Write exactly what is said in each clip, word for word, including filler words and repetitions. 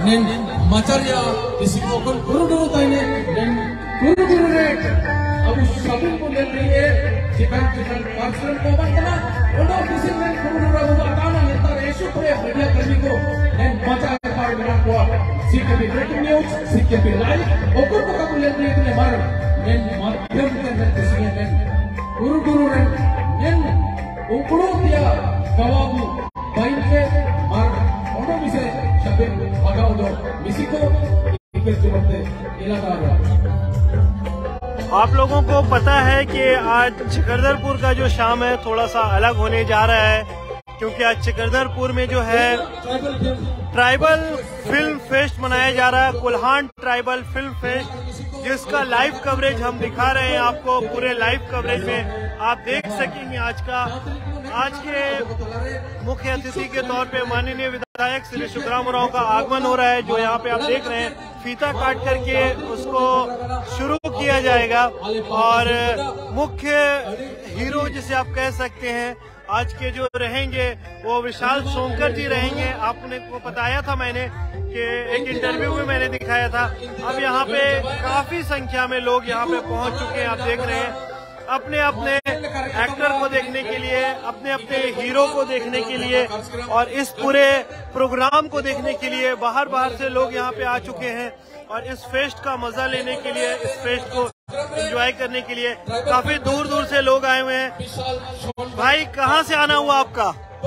nen macarya isi ko kon guru guru taine nen guru guru ne abu sabun ko le liye jikan jikan parsuran ko bantana ono kisi nen guru guru abu atana nentar esu ko media karmi ko nen macar par bina ko sikhe bi breaking news sikhe bi live okor ko ka le liye ne mar nen madhyam nen kisi nen guru guru nen ukuru dia kawabu bainke mar ono bise shabin agaudo misiko इके जुमते इलाका। आप लोगों को पता है कि आज चकरधरपुर का जो शाम है थोड़ा सा अलग होने जा रहा है, क्योंकि आज चकरधरपुर में जो है ट्राइबल फिल्म फेस्ट मनाया जा रहा है, कोल्हान ट्राइबल फिल्म फेस्ट, जिसका लाइव कवरेज हम दिखा रहे हैं आपको। पूरे लाइव कवरेज में आप देख सकेंगे आज का आज के मुख्य अतिथि के तौर पे माननीय विधायक श्री सुखराम उरांव का आगमन हो रहा है, जो यहाँ पे आप देख रहे हैं फीता काट करके उसको शुरू किया जाएगा। और मुख्य हीरो जिसे आप कह सकते हैं आज के जो रहेंगे वो विशाल सोंकर जी रहेंगे। आपने को बताया था मैंने कि एक इंटरव्यू में मैंने दिखाया था। अब यहाँ पे काफी संख्या में लोग यहाँ पे पहुंच चुके हैं, आप देख रहे हैं अपने अपने एक्टर को देखने के लिए, अपने अपने हीरो को देखने के लिए और इस पूरे प्रोग्राम को देखने के लिए बाहर बाहर से लोग यहाँ पे आ चुके हैं। और इस फेस्ट का मजा लेने के लिए, इस फेस्ट को एंजॉय करने के लिए काफी दूर दूर से लोग आए हुए हैं। भाई कहाँ से आना हुआ आपका?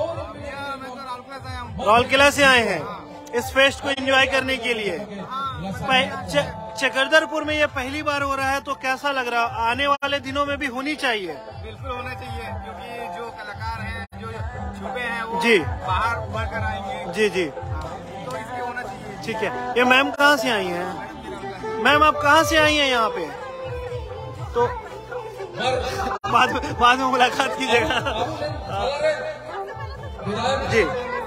राउरकेला से आए हैं इस फेस्ट को एंजॉय करने के लिए। चकरधरपुर में ये पहली बार हो रहा है, तो कैसा लग रहा है? आने वाले दिनों में भी होनी चाहिए। बिल्कुल होना चाहिए, क्योंकि जो कलाकार हैं, जो छुपे हैं, वो जी बाहर उभर कर आएंगे। जी जी तो इसलिए होना चाहिए। ठीक है। ये मैम कहाँ से आई हैं? मैम आप कहाँ से आई हैं यहाँ पे? तो बाद में बाद में मुलाकात कीजिएगा जी।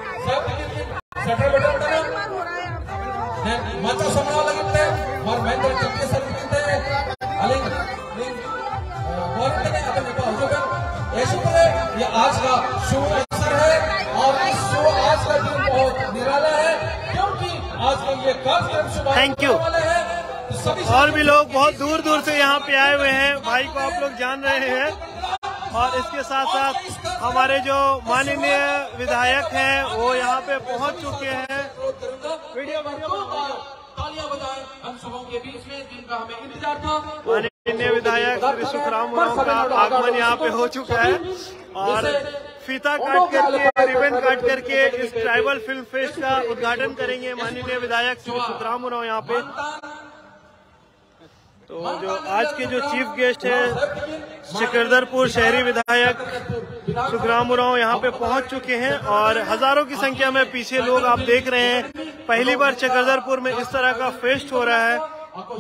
माचा समना लगते और मैं तो चक्के सर लगते अलग गवर्नमेंट ने अपने को होगा ऐसे पर ये आज का शो अवसर है और इस शो आज का दिन बहुत निराला है, क्योंकि आज का ये कार्यक्रम शुभ थैंक यू। और भी लोग बहुत दूर दूर से यहाँ पे आए हुए हैं, भाई को आप लोग जान रहे हैं। और इसके साथ साथ हमारे जो माननीय विधायक हैं वो यहाँ पे पहुँच चुके हैं। वीडियो तालियां बजाएं हम सबों के बीच में, जिनका हमें इंतजार था। माननीय विधायक श्री सुखराम उरांव का आगमन यहाँ पे हो चुका है और फीता काट करके, रिबन काट करके इस ट्राइबल फिल्म फेस्ट का उद्घाटन करेंगे माननीय विधायक श्री सुखराम उरांव यहाँ पे। तो जो आज के जो चीफ गेस्ट है चकरधरपुर शहरी विधायक सुखराम उरांव यहाँ पे पहुंच चुके हैं और हजारों की संख्या में पीछे लोग आप देख रहे हैं। पहली बार चकरधरपुर में इस तरह का फेस्ट हो रहा है।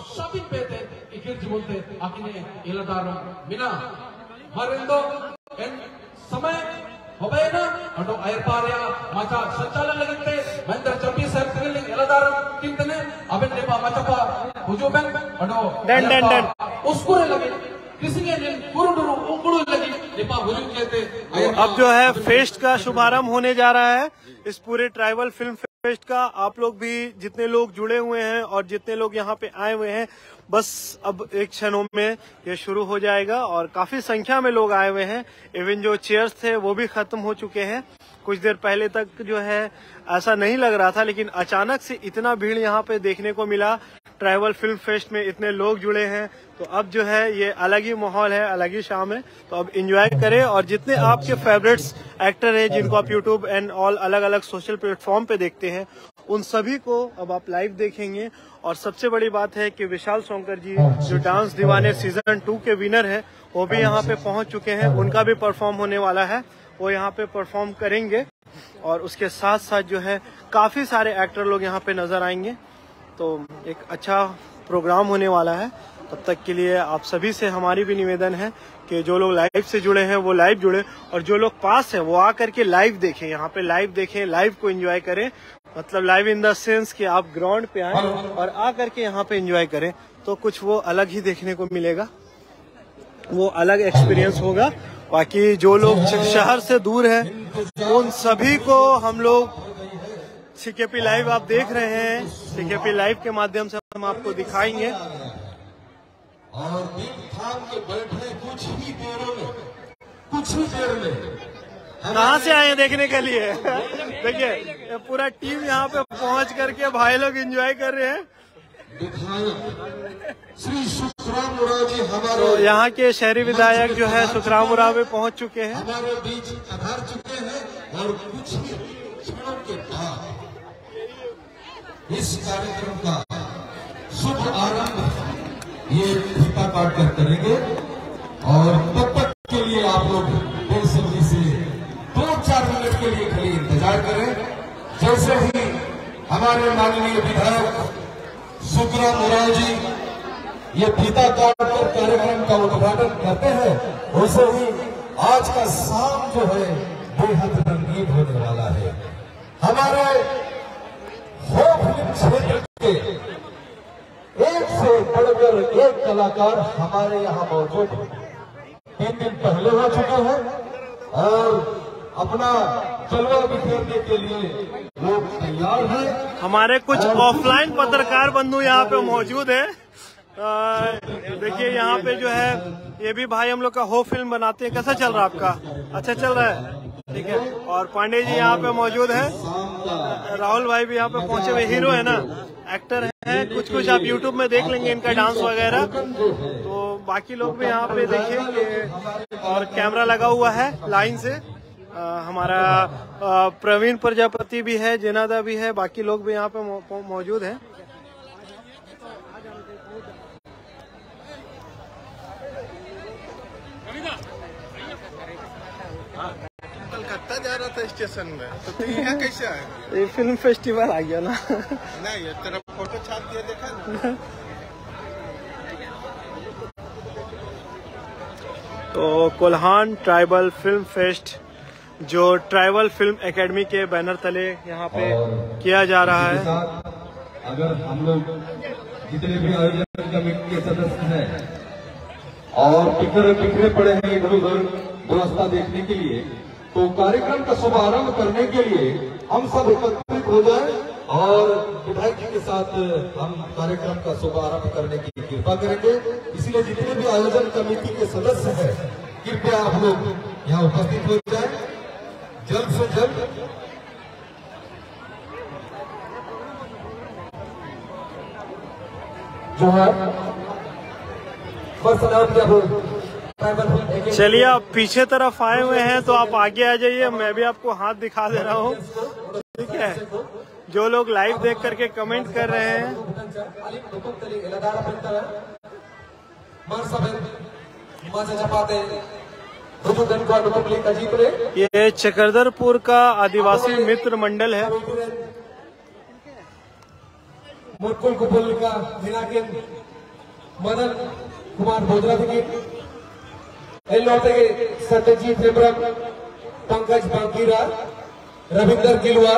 समय होबेना अडो आयरपारिया माचा संचालन लगते मंदर चौबीस सर्कल एलादार किंतने अबन देपा माचपा हुजूबन अडो डन डन डन उसकुरे लगे किसी ने कुरुडुरु उंगुडु लगी देपा हुजूब कहते। अब जो है फेस्ट का शुभारंभ होने जा रहा है, इस पूरे ट्राइबल फिल्म फेस्ट का। आप लोग भी जितने लोग जुड़े हुए हैं और जितने लोग यहाँ पे आए हुए हैं, बस अब एक क्षणों में ये शुरू हो जाएगा और काफी संख्या में लोग आए हुए हैं। इवन जो चेयर्स थे वो भी खत्म हो चुके हैं। कुछ देर पहले तक जो है ऐसा नहीं लग रहा था, लेकिन अचानक से इतना भीड़ यहाँ पे देखने को मिला। ट्राइबल फिल्म फेस्ट में इतने लोग जुड़े हैं, तो अब जो है ये अलग ही माहौल है, अलग ही शाम है। तो अब एंजॉय करें और जितने आपके फेवरेट्स एक्टर हैं जिनको आप यूट्यूब एंड ऑल अलग अलग सोशल प्लेटफॉर्म पे देखते हैं, उन सभी को अब आप लाइव देखेंगे। और सबसे बड़ी बात है कि विशाल सोंकर जी जो डांस दीवाने सीजन टू के विनर है, वो भी यहाँ पे पहुंच चुके हैं। उनका भी परफॉर्म होने वाला है, वो यहाँ पे परफॉर्म करेंगे। और उसके साथ साथ जो है काफी सारे एक्टर लोग यहाँ पे नजर आएंगे। तो एक अच्छा प्रोग्राम होने वाला है। तब तक के लिए आप सभी से हमारी भी निवेदन है कि जो लोग लाइव से जुड़े हैं वो लाइव जुड़े और जो लोग पास हैं वो आकर के लाइव देखें, यहाँ पे लाइव देखें, लाइव को एंजॉय करें। मतलब लाइव इन द सेंस कि आप ग्राउंड पे आए और आकर के यहाँ पे एंजॉय करें, तो कुछ वो अलग ही देखने को मिलेगा, वो अलग एक्सपीरियंस होगा। बाकी जो लोग शहर से दूर हैं उन सभी को हम लोग सीकेपी लाइव आप देख रहे हैं। सीकेपी लाइव के माध्यम से हम आपको दिखाएंगे। और दिल थाम के बैठे कुछ ही देरों में, कुछ ही देर में कहाँ से आए हैं देखने के लिए? देखिए पूरा टीम यहाँ पे पहुँच करके भाई लोग एंजॉय कर रहे हैं। विधायक श्री सुखराम उरांव जी हमारे तो यहाँ के शहरी विधायक जो है सुखराम उरांव भी पहुँच चुके हैं। हमारे बीच पधार चुके हैं और कुछ ही क्षणों के बाद इस कार्यक्रम का शुभ आरंभ ये फीता काट कर करेंगे। और तब तक के लिए आप लोग बेसब्री से दो चार मिनट के लिए खाली इंतजार करें। जैसे ही हमारे माननीय विधायक सुखराम उरांव जी ये फीता काट कर कार्यक्रम का उद्घाटन करते हैं, वैसे ही आज का शाम जो है बेहद रंगीन होने वाला है। हमारे हो फिल्म क्षेत्र के एक से बढ़कर एक कलाकार हमारे यहाँ मौजूद तीन दिन पहले हो चुके हैं और अपना जलवा बिखेरने के लिए लोग तैयार हैं। हमारे कुछ ऑफलाइन पत्रकार बंधु यहाँ पे मौजूद है। देखिए यहाँ पे जो है ये भी भाई हम लोग का हो फिल्म बनाते हैं। कैसा चल रहा है आपका? अच्छा चल रहा है, ठीक है। और पांडे जी यहाँ पे मौजूद है। राहुल भाई भी यहाँ पे पहुंचे हुए, हीरो है ना, एक्टर है। कुछ कुछ आप यूट्यूब में देख लेंगे इनका डांस वगैरह। तो बाकी लोग भी यहाँ पे देखिए और कैमरा लगा हुआ है लाइन से। आ, हमारा आ, प्रवीण प्रजापति भी है, जेनादा भी है, बाकी लोग भी यहाँ पे मौजूद हैं। कलकत्ता जा रहा था स्टेशन में, तो तू यहाँ कैसे आया? ये फिल्म फेस्टिवल आ गया ना। नहीं ये तेरा फोटो छाप दिया, देखा ना? तो कोल्हान ट्राइबल फिल्म फेस्ट जो ट्राइबल फिल्म एकेडमी के बैनर तले यहाँ पे किया जा रहा है। अगर हम लोग जितने भी आयोजन कमेटी के सदस्य हैं और बिखरे बिखरे पड़े हैं इधर उधर व्यवस्था देखने के लिए, तो कार्यक्रम का शुभारंभ करने के लिए हम सब एकत्रित हो जाए और विधायक जी के साथ हम कार्यक्रम का शुभारंभ करने की कृपा करेंगे। इसलिए जितने भी आयोजन कमेटी के सदस्य हैं कृपया आप लोग यहाँ उपस्थित हो जाए जल्द से जल्द। जो है चलिए आप पीछे तरफ आए हुए हैं तो आप आगे आ जाइए, मैं भी आपको हाथ दिखा दे रहा हूँ, ठीक है। जो लोग लाइव देख करके कमेंट कर रहे हैं, ये चकरदरपुर का आदिवासी मित्र मंडल है। मुटकुल कुपुल का मदन कुमार भोजरा सत्यजीत हेम्ब्रम, पंकज बांकीरा, रविंदर गिलवा,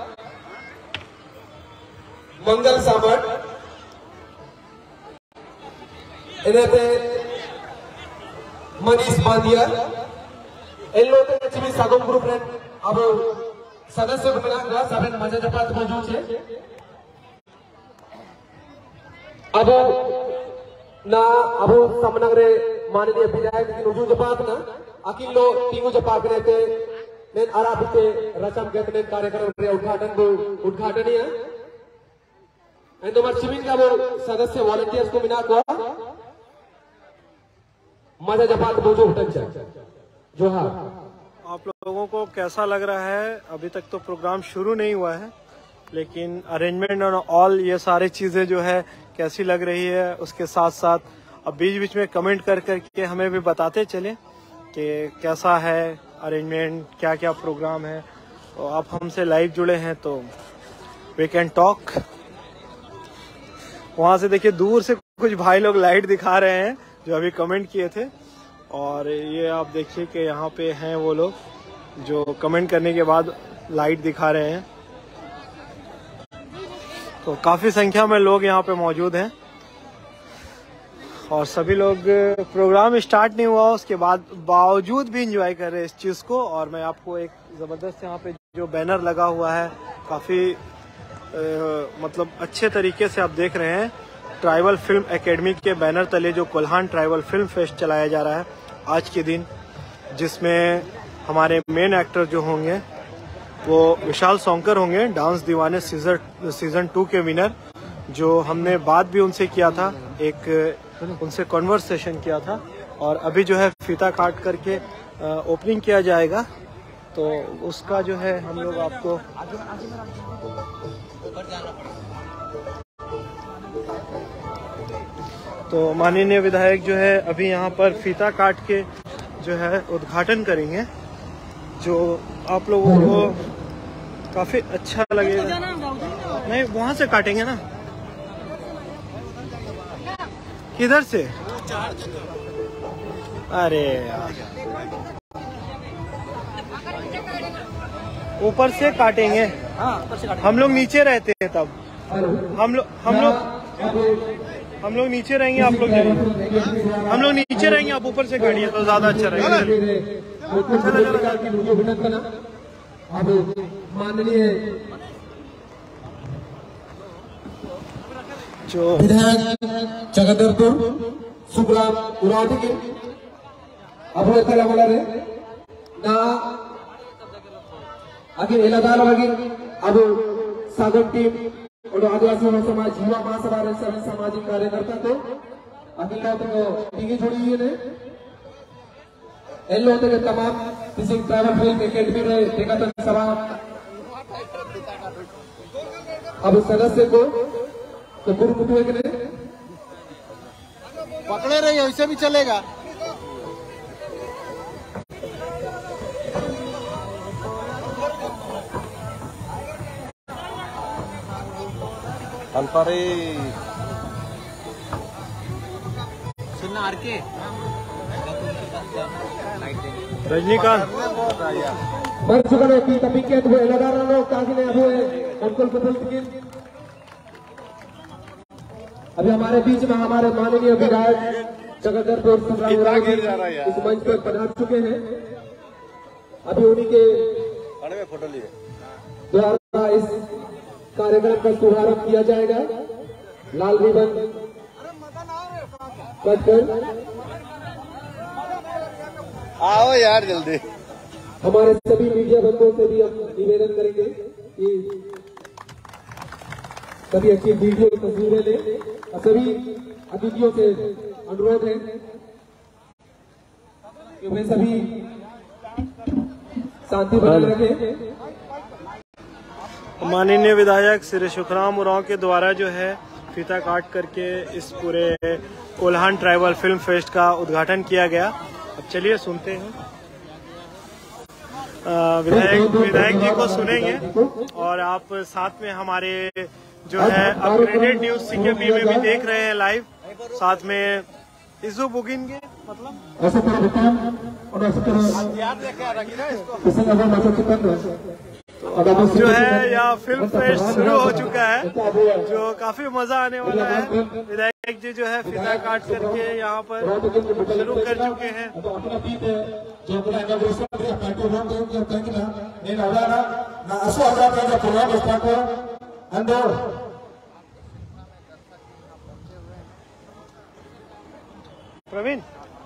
मंगल सामट, मनीष बांदिया, सागम ग्रुप अब सदस्य मजा जपात मौजूद है। अब ना अब समनगरे माननीय विधायक नुजू जपात ना अकिलो तीनों जपात ने ते ने आरापते रचम गतने कार्यक्रम रे उद्घाटन को उद्घाटन है एंड मर्चिमिन का वो सदस्य वॉलंटियर्स को मिना को मजा जपात बोझो उठन जो हाँ। आप लोगों को कैसा लग रहा है? अभी तक तो प्रोग्राम शुरू नहीं हुआ है, लेकिन अरेंजमेंट और ऑल ये सारी चीजें जो है कैसी लग रही है, उसके साथ साथ अब बीच बीच में कमेंट कर करके हमें भी बताते चले कि कैसा है अरेंजमेंट, क्या क्या प्रोग्राम है। तो आप हमसे लाइव जुड़े हैं तो वी कैन टॉक। वहां से देखिए दूर से कुछ भाई लोग लाइट दिखा रहे हैं जो अभी कमेंट किए थे, और ये आप देखिए कि यहाँ पे हैं वो लोग जो कमेंट करने के बाद लाइट दिखा रहे हैं। तो काफी संख्या में लोग यहाँ पे मौजूद हैं और सभी लोग, प्रोग्राम स्टार्ट नहीं हुआ उसके बाद बावजूद भी एंजॉय कर रहे हैं इस चीज को। और मैं आपको एक जबरदस्त यहाँ पे जो बैनर लगा हुआ है, काफी मतलब अच्छे तरीके से आप देख रहे हैं ट्राइबल फिल्म एकेडमी के बैनर तले जो कोल्हान ट्राइबल फिल्म फेस्ट चलाया जा रहा है आज के दिन, जिसमें हमारे मेन एक्टर जो होंगे वो विशाल सोंकर होंगे, dance Deewane season season two के विनर, जो हमने बात भी उनसे किया था, एक उनसे कॉन्वर्सेशन किया था। और अभी जो है फीता काट करके ओपनिंग किया जाएगा, तो उसका जो है हम लोग आपको तो माननीय विधायक जो है अभी यहाँ पर फीता काट के जो है उद्घाटन करेंगे, जो आप लोगों को काफी अच्छा लगेगा। नहीं, वहां से काटेंगे ना, किधर से? अरे यार, ऊपर से काटेंगे। हम लोग नीचे रहते हैं तब, हम लोग हम लोग हम लोग नीचे रहेंगे, आप लोग हम लोग नीचे रहेंगे, आप ऊपर से काटिए तो ज्यादा अच्छा रहेगा। माननीय जो विधायक जगदलपुर सुग्राम उरावती अब ತಲೆಮಾರೆ ನಾ आगे एलादार लगे अब सागर टीम और आदिवासी समाज युवा महासभा सभी सामाजिक कार्यकर्ता थे अखिल तो टीगी जुड़ी हुई है एल होते तमाम किसी ट्रैवल फिल्म एकेडमी में देखा था सभा अब सदस्य को तो गुरु कुटुए के पकड़े रही वैसे भी चलेगा। अल्पारे सुनना आर के रजनीकांत मर्जुगनो की तपिकेत हुए लगानो कागिने हुए अंकुल कुतुल की अभी हमारे बीच में हमारे माननीय विधायक जगदलपुर सुग्राम उरावती इस मंच पर पधार चुके हैं। अभी उन्हीं के फोटो लिए द्वारा इस कार्यक्रम का शुभारंभ किया जाएगा। लाल रिबन कटकर आओ यार जल्दी। हमारे सभी मीडिया बंधुओं से भी हम निवेदन करेंगे कि सभी अच्छी वीडियो तस्वीरें लें और सभी अतिथियों से अनुरोध है कि वे सभी शांति बनाए रखें। माननीय विधायक श्री सुखराम उरांव के द्वारा जो है फीता काट करके इस पूरे कोल्हान ट्राइबल फिल्म फेस्ट का उद्घाटन किया गया। अब चलिए सुनते हैं, विधायक विधायक जी को सुनेंगे और आप साथ में हमारे जो है अपग्रेडेड न्यूज सीकेपी में भी देख रहे हैं लाइव, साथ में इजू बुगिन के मतलब तो जो है यहाँ फिल्म फेस्ट शुरू हो चुका है, जो काफी मजा आने वाला है। विधायक जी जो है फीता काट करके यहाँ पर शुरू कर चुके हैं। प्रवीण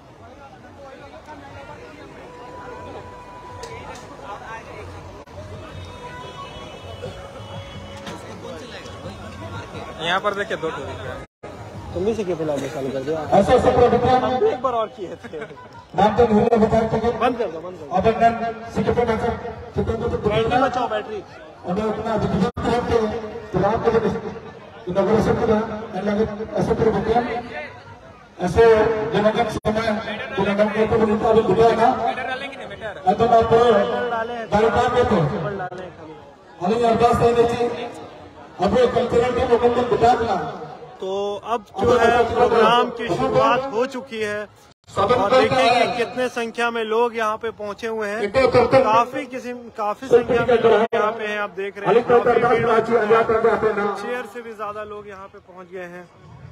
यहाँ पर देखिए दो तुम भी सीखे पिलाने चालू कर दिया। ऐसे ऐसे प्रोग्राम हम भी एक बार और किए थे। नाम तो नहीं बता सके बंद कर दो, बंद कर अब अगर सीखे पे बचा कितने तो बैटरी बचाओ, बैटरी और उतना विद्युत रहते तो रात को इनॉग्रेशन का ऐसे प्रोग्राम ऐसे जनगण समय जनगण के तो बनता भी गुड़ा ना अगर आप कार्यक्रम में तो हमें अरदास करनी चाहिए अब कल्चरल के मुकम्मल गुजरात ना। तो अब जो है प्रोग्राम की शुरुआत हो चुकी है और देखिए कि कितने संख्या में लोग यहाँ पे पहुंचे हुए हैं। काफी किसी काफी संख्या में लोग यहाँ पे हैं, आप देख रहे हैं। शेयर से भी ज्यादा लोग यहाँ पे पहुंच गए हैं।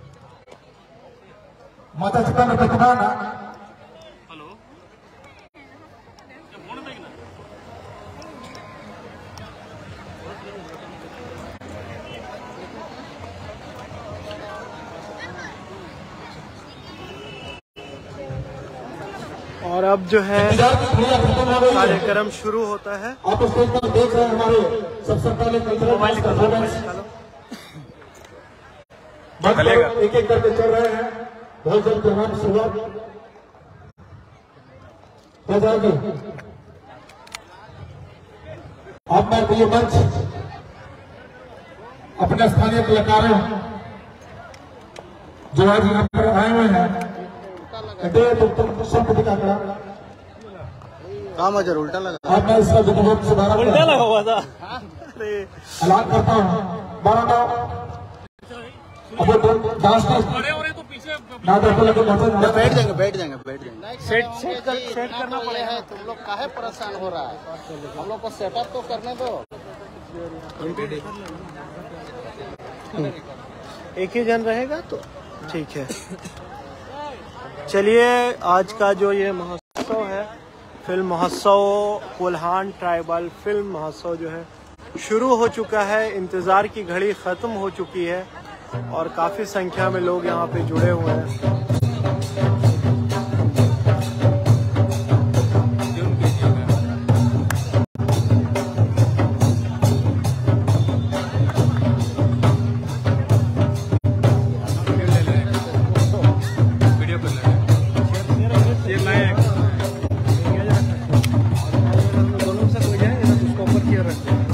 माता पिता ने प्रतिभा और अब जो है इंतजार की घड़ियां खत्म हो गई है। कार्यक्रम शुरू होता है। आप स्टेज पर देख रहे हैं हमारे सबसे पहले कल्चरल मोबाइल निकालो, मोबाइल परफॉर्मेंस निकालो। भक्त एक एक करके चल रहे हैं। बहुत जल्द प्रोग्राम शुरुआत हो जाएगी। अब मैं ये मंच अपने स्थानीय कलाकारों जो आज यहाँ पर आए हुए हैं दे तो तुम सब दिखाकर काम अजर उल्टा लगा। अब मैं इसका विधिवत शुभारंभ उल्टा लगा हुआ था। अरे ऐलान करता हूँ। बारह अब डांस ना तो लगे बैठ जाएंगे बैठ जाएंगे बैठ जाएंगे। सेट सेट कर सेट करना ये पड़ेगा। है, तुम लोग काहे परेशान हो रहा है? हम लोग को सेटअप तो करने दो। एक ही जन रहेगा तो ठीक है। चलिए, आज का जो ये महोत्सव है, फिल्म महोत्सव, कोल्हान ट्राइबल फिल्म महोत्सव जो है शुरू हो चुका है। इंतजार की घड़ी खत्म हो चुकी है और काफी संख्या में लोग यहाँ पे जुड़े हुए हैं। दोनों से कोई जाएंगे ना, उसको ऊपर किया रखते हैं।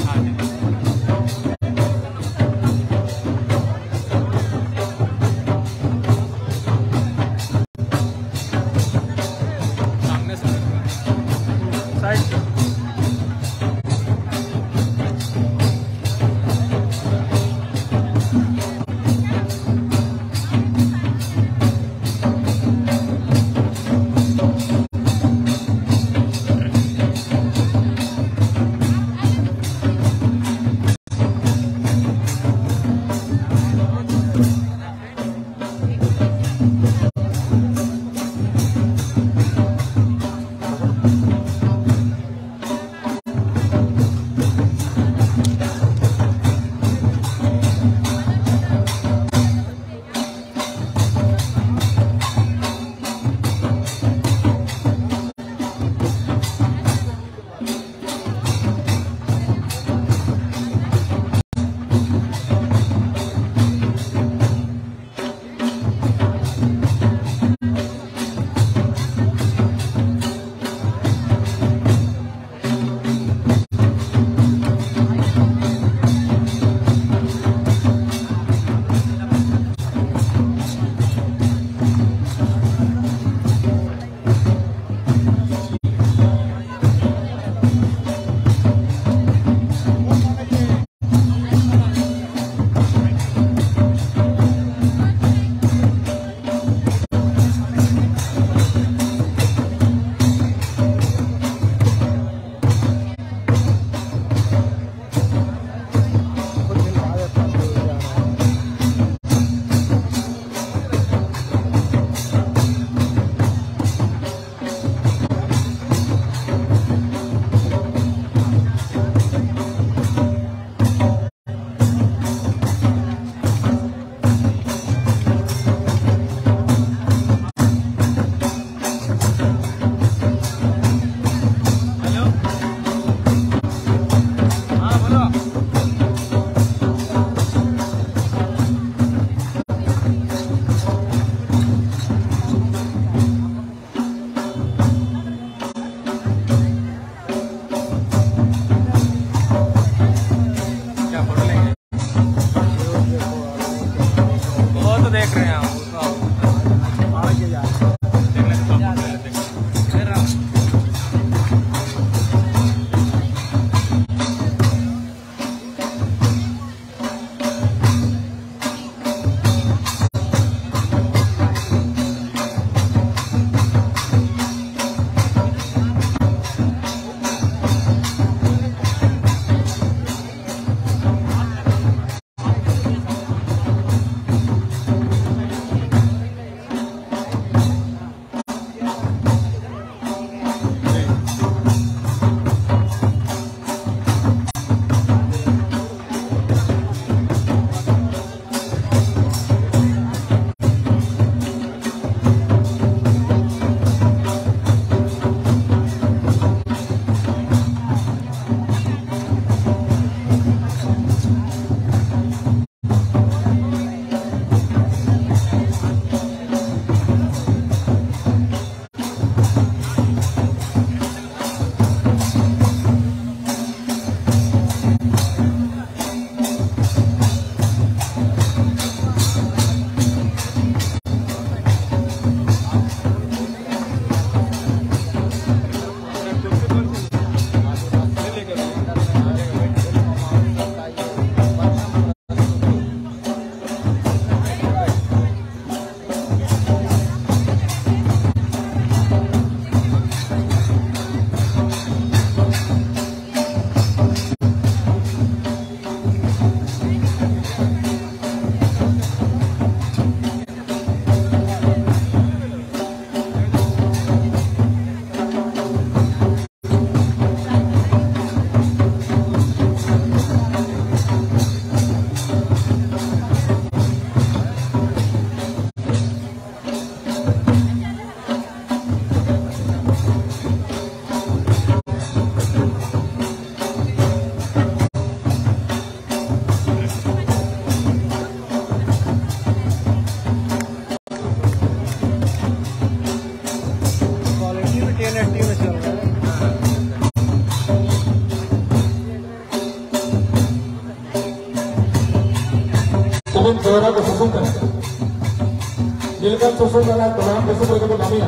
Sabun Dora ko susundan. Nilkan susundan at Doram ko susundan ko kami.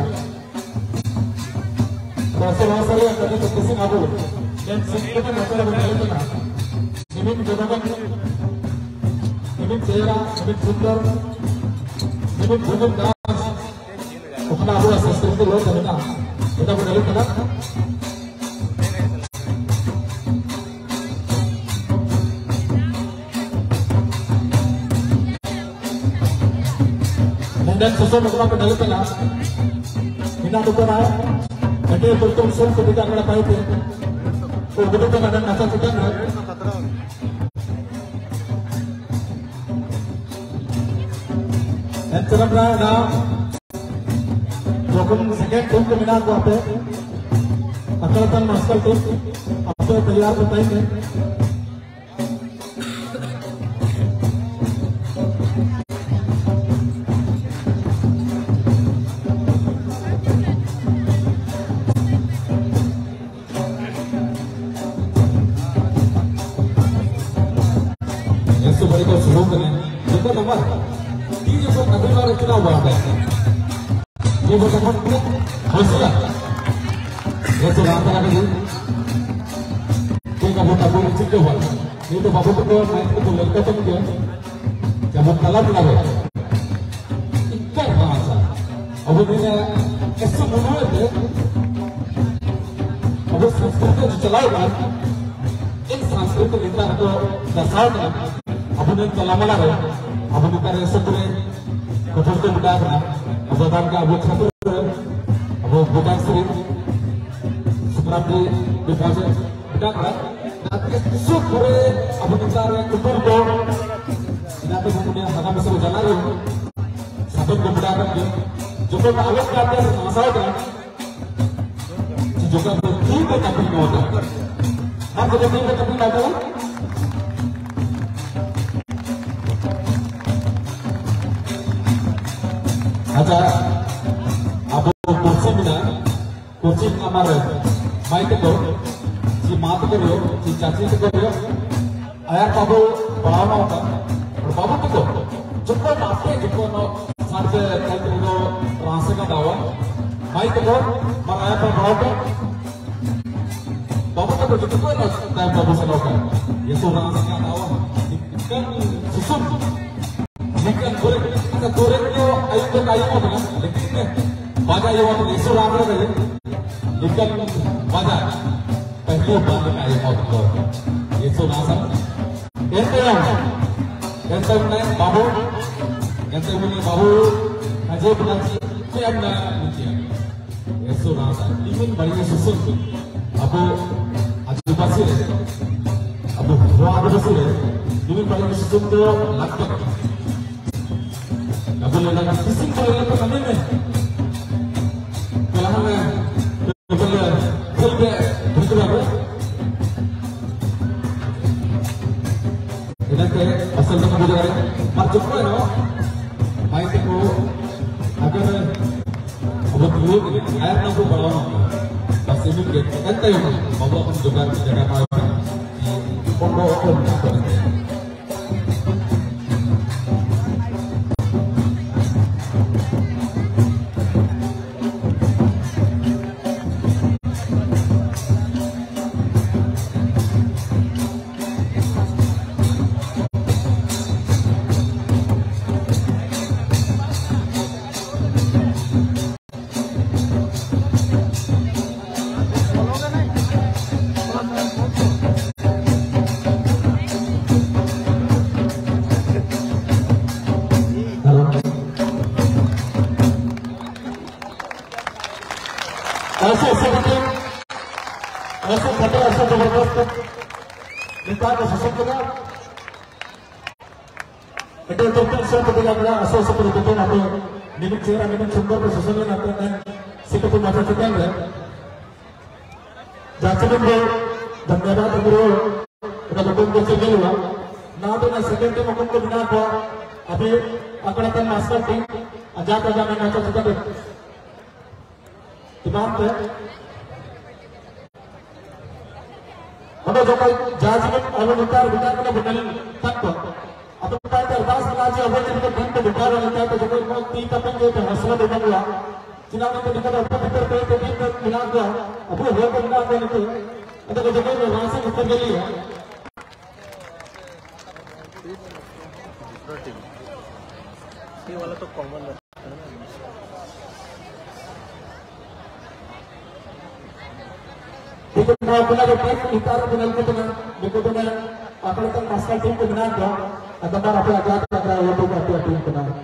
Kasi mga sari ang kami kasi ako. Dan singko na nasa lang ang ito na. Nimin gunakan, nimin cera, nimin sundar, nimin gunan das. Kung na ako sa street ko kami na. Kita ko nalit na. Dan sesuatu yang kita dapat lah, kita bukan lah, jadi betul betul kita akan dapat itu, oh betul betul ada nasihat kita lah. Dan sekarang berada, hukum second hukum kemana aku apa, akan tan masker tu, apa tayar betul ni. चुनाव हुआ है ये वो सब हौसला ये तो राम का नहीं कोई का वोट आपको चिट्ठे हुआ ये तो बाबू को मैं तो लगता तो मुझे जब वो कला बना है इतना भाषा अब मैंने ऐसे बनाए थे अब संस्कृत जो चलाएगा एक सांस्कृतिक नेता को दर्शाता अब उन्हें चला मना है अब उन्हें कर ऐसे पूरे कठोर के मुद्दा करना अब बतान का अब छात्र अब बुदान श्री सुप्राम जी विभाग मुद्दा करना नाते सु पूरे अब निकार कुटुंब को नाते मुद्दा हगा में से जाना रहे सबक को मुद्दा करके जो को आलोक करते हैं आशा है जो का ठीक है तभी नहीं होता हम जब ठीक है तभी होता है अच्छा अब कुर्सी बिना कुर्सी हमारे माइक को जी मात करो जी चाची को करो आया बाबू बढ़ाना होता और बाबू को जिनको नाते जिनको नो सारे कहते हैं वो रास्ते का दावा माइक को मराया पर बढ़ाओ बाबू को जिनको नो टाइम बाबू से लोग ये तो रास्ते का दावा इतना सुसुम लेकिन गोरे का गोरे को आयु को आयु होता है लेकिन बाजा ये होता है इस रात में लेकिन बाजा पहले बाजा का आयु होता है ये तो ना सब ऐसे हम ऐसे हमने बाबू ऐसे हमने बाबू अजय बनाची कोई हमने नहीं ये तो ना सब लेकिन बड़ी सुसुम अब आदिवासी है अब वो आदिवासी है लेकिन बड़ी सुसुम तो लगता है अब लेना किसी को लेना तो कमी में क्या है तो बोले फिर भी दूसरा है इधर के असल में मुझे लगा पर जो है ना भाई को अगर अब लोग आया ना को बढ़ाना बस ये भी कहते हैं बाबू अपन जुगाड़ की जगह पर कौन को कौन करते हैं ऐसे ऐसे बच्चे ऐसे खतरा ऐसे जबरदस्त नेता का शासन करा itu tentu saya ketika kita asal seperti itu nanti minum cera minum sumber bersusun nanti dan situ pun macam kita ya jangan dulu dan mereka terdulu kita betul betul dulu lah nah tu na second time aku tu bina apa tapi aku datang master team aja aja mana macam kita deh Imam पे हमें जो कोई जाजमेंट हमें विचार विचार करना बुनाली तक आपण काय तर दास नाचे अवचित दिन को बिठा रहे हैं तो जो को तीन कपेंगे तो हौसला दे बंगला चुनाव को निकल ऊपर ऊपर पे तो दिन को मिला गया अब वो हो को मिला देने को अगर जगह में वहां से ऊपर गई है ये वाला तो कॉमन है Dito na ako na rin, itaro ko na rin ito na, dito ko na ako na national team ko na ito, at ang mga pala-agad na kaya ito ko team ko na.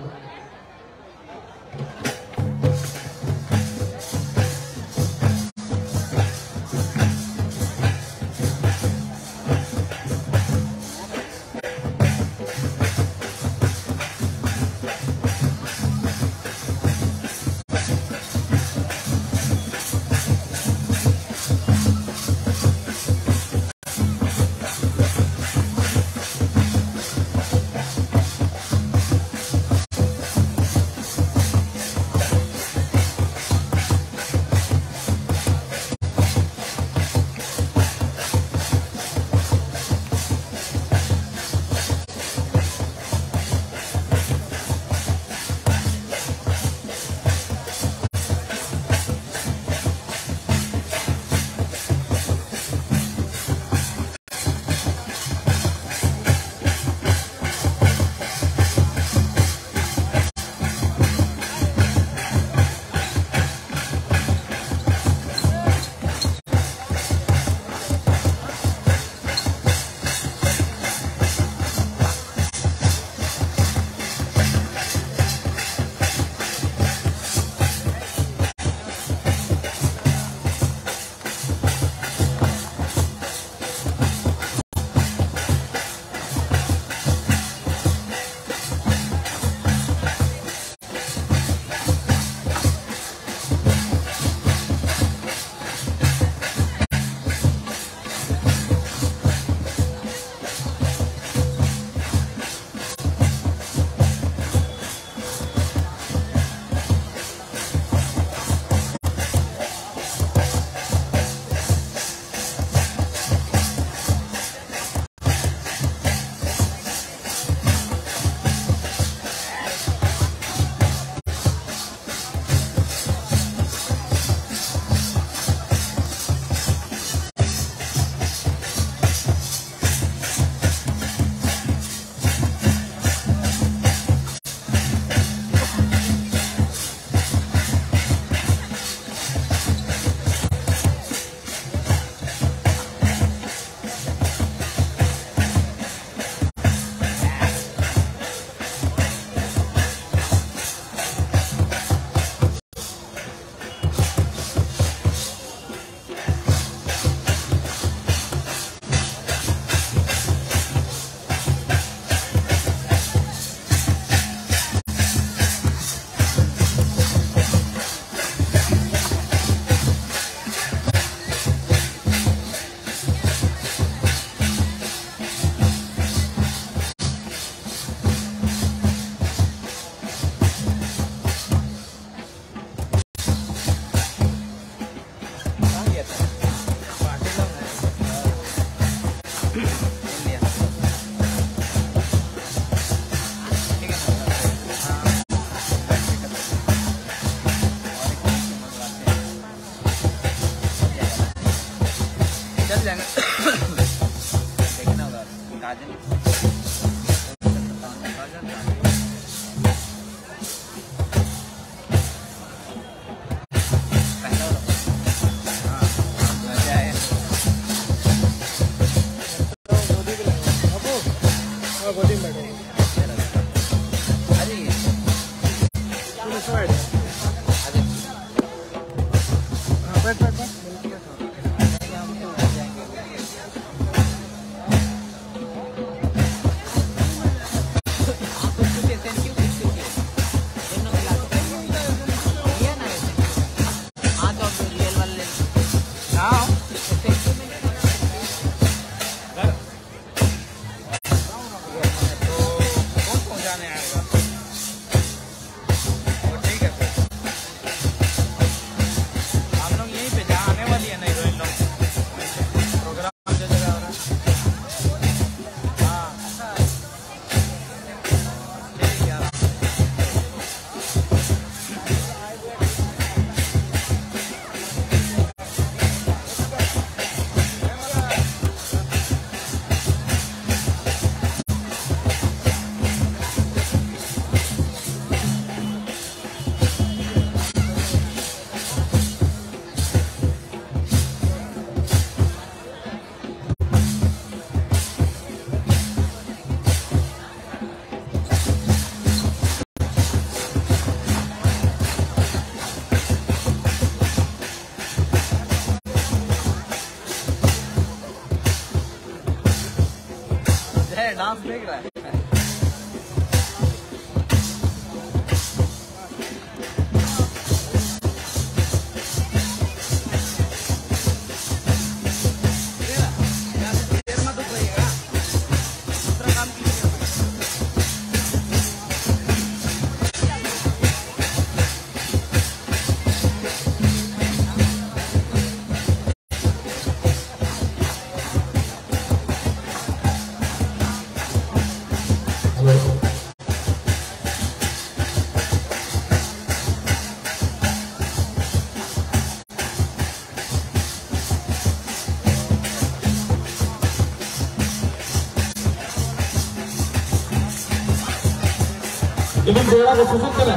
Ini bola bersusut kena.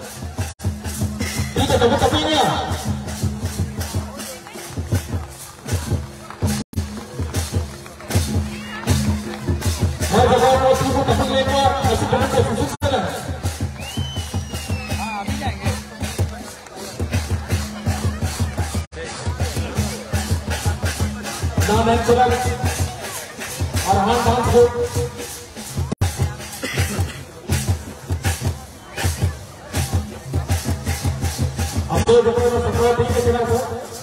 Ini ketemu tepinya. Mau coba mau susut tapi lewat masih belum bersusut kena. Nama yang kurang Arhan Bansud. Apa yang kita lakukan setelah ini kita lakukan?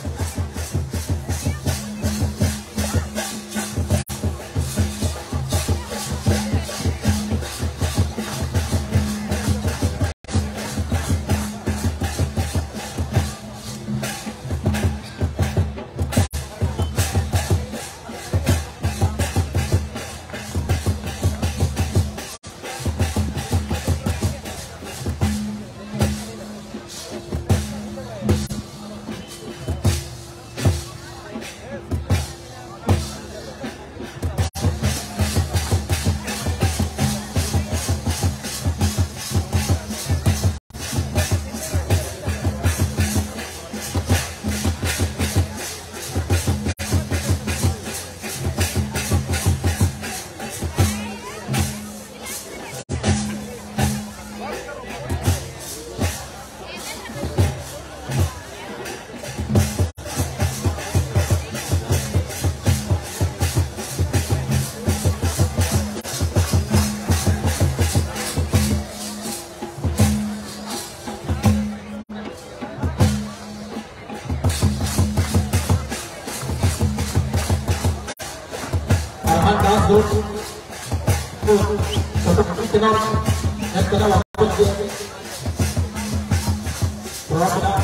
Satu kali kenal, dan kenal waktu dia. Berapa kenal?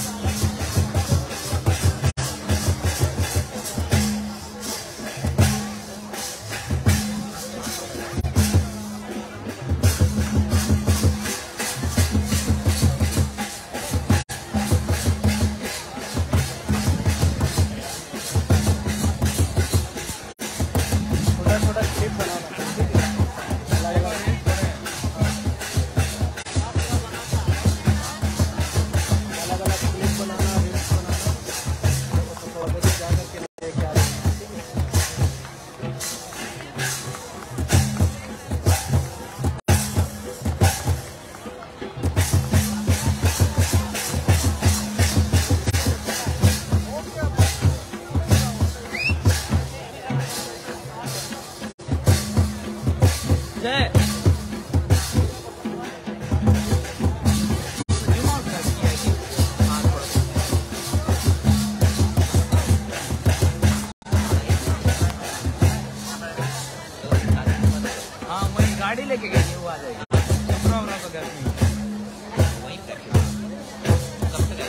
गाड़ी लेके गई वो आ जाएगी problem तो घर में वहीं करके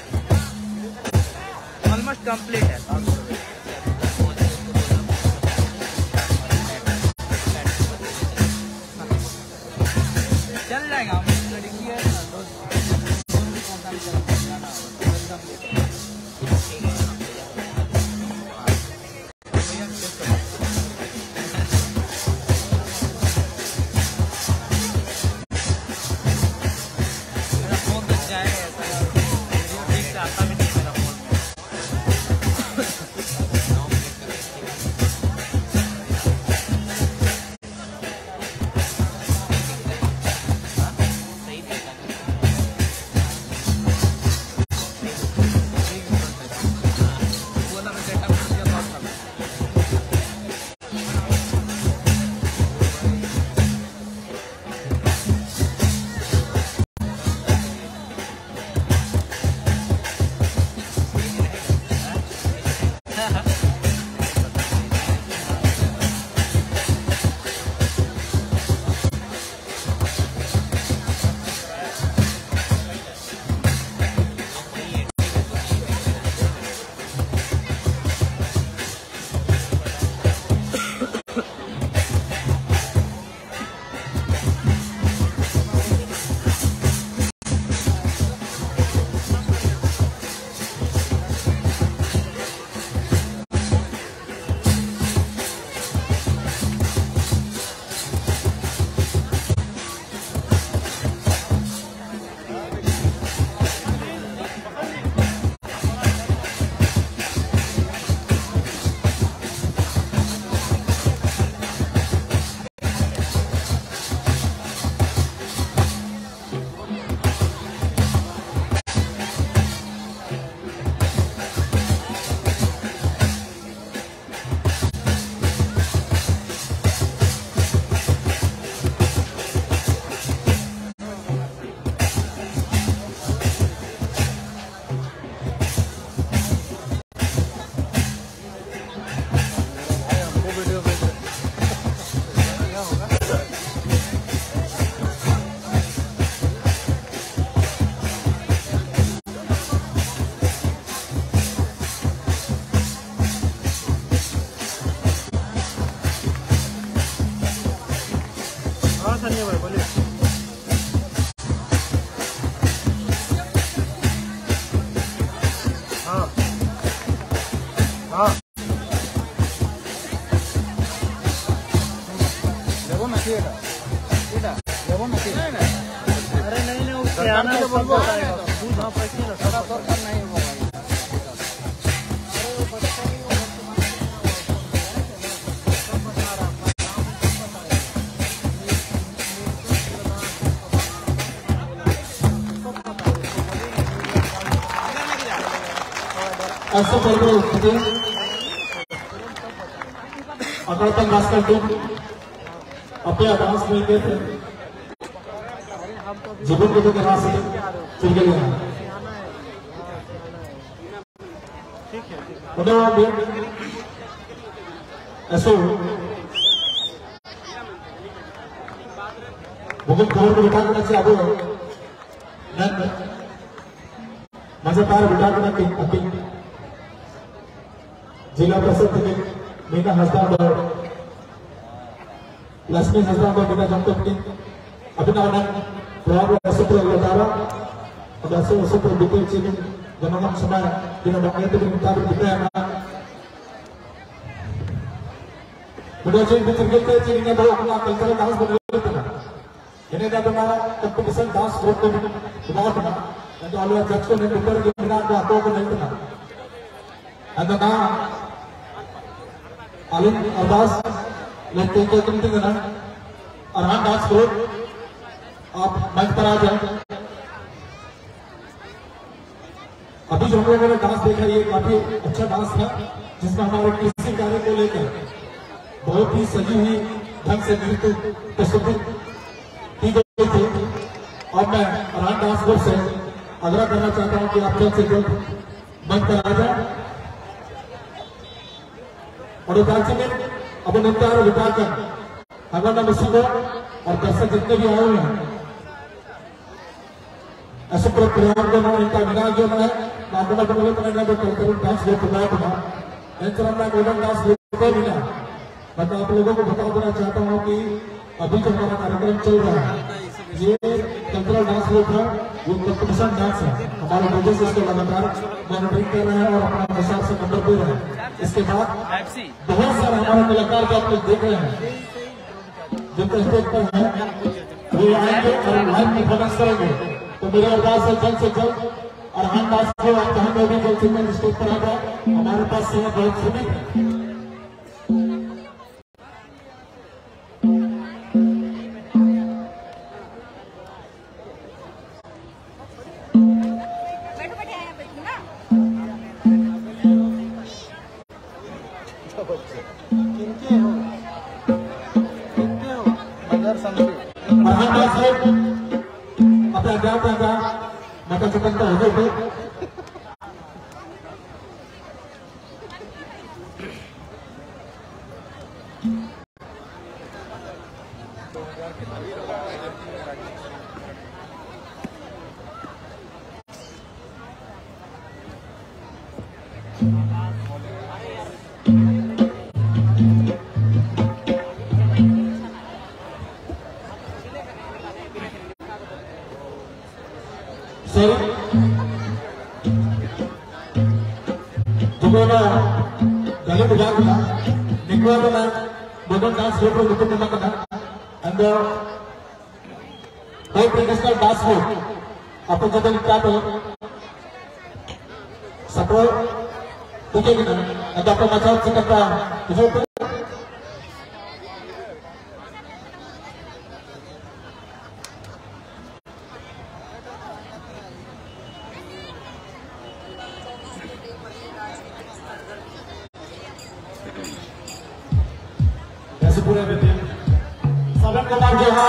ऑलमोस्ट कंप्लीट है चल जाएगा हम लड़की है ना भाई बोलिए। हाँ हाँ अरे नहीं नहीं उसके आना है बोल दूध हाँ पैसे ना सारा सरकार नहीं होगा ऐसे पहले स्थिति अगर तक रास्ता टीम अपने आवास में गए थे जीवन के लिए रास्ते चल गए हैं उन्हें ऐसे बहुत खबर को बिठा करना चाहिए अब मजेदार बिठा करना चाहिए जिला परिषद के मीना हंसदा और लक्ष्मी हंसदा और मीना जनता की अभिनव प्रभाव ऐसे पर लगारा और ऐसे ऐसे पर डिटेल चीजें जनगण समय दिन बंगले के मुताबिक दिखते हैं ना मुझे चीज बिचर के चीज ने बहुत अपना कल्चरल डांस बना लेते हैं इन्हें ना बना कंपटीशन डांस ग्रुप को बहुत ना तो आलू जज को नहीं ऊपर के बिना को आपको को नहीं बना अगर ना आलू अरबाज लेते हैं तो कितने ना अरहान डांस ग्रुप आप मंच पर आ जाए अभी जो हम लोगों ने डांस देखा ये काफी अच्छा डांस था जिसमें हमारे किसी कार्य को लेकर बहुत ही सजी हुई ढंग से नृत्य प्रस्तुति की गई थी और मैं अरहान डांस ग्रुप से आग्रह करना चाहता हूं कि आप जल्द से जल्द मंच पर आ जाए और राज्य में अब नृत्य विटाकर हमारा मुसीबत और दर्शक जितने भी आए हुए हैं ऐसे पूरा प्रयास करना इनका विनाश जो है नागोला बंगले पर ना तो कल्चरल डांस ले तो बात ना इंचरम में गोल्डन डांस ले तो भी ना मैं आप लोगों को बता देना चाहता हूं कि अभी जो हमारा कार्यक्रम चल रहा है ये कल्चरल डांस ले था वो कंपटीशन डांस है हमारे लोगों से इसको लगातार मॉनिटरिंग कर रहे हैं और अपना हिसाब से नंबर दे रहे हैं इसके बाद बहुत सारे हमारे कलाकार जो आप लोग देख रहे हैं जो स्टेज पर है वो आएंगे और लाइव परफॉर्मेंस करेंगे तो मेरे आवाज से जल्द से जल्द अरहान दास को आप कहीं में भी जल्द से जल्द स्टेज पर आ जाए हमारे पास समय बहुत सीमित है अपना ज्ञान का मता चुकता हो गए Jumlah dalam berjalan kita, nikmat dengan modern dance group untuk kita kita, and baik traditional dance group, apa jadi kita tu, support, tiga kita, ada apa macam kita itu. पूरे सबन कुमार जोहार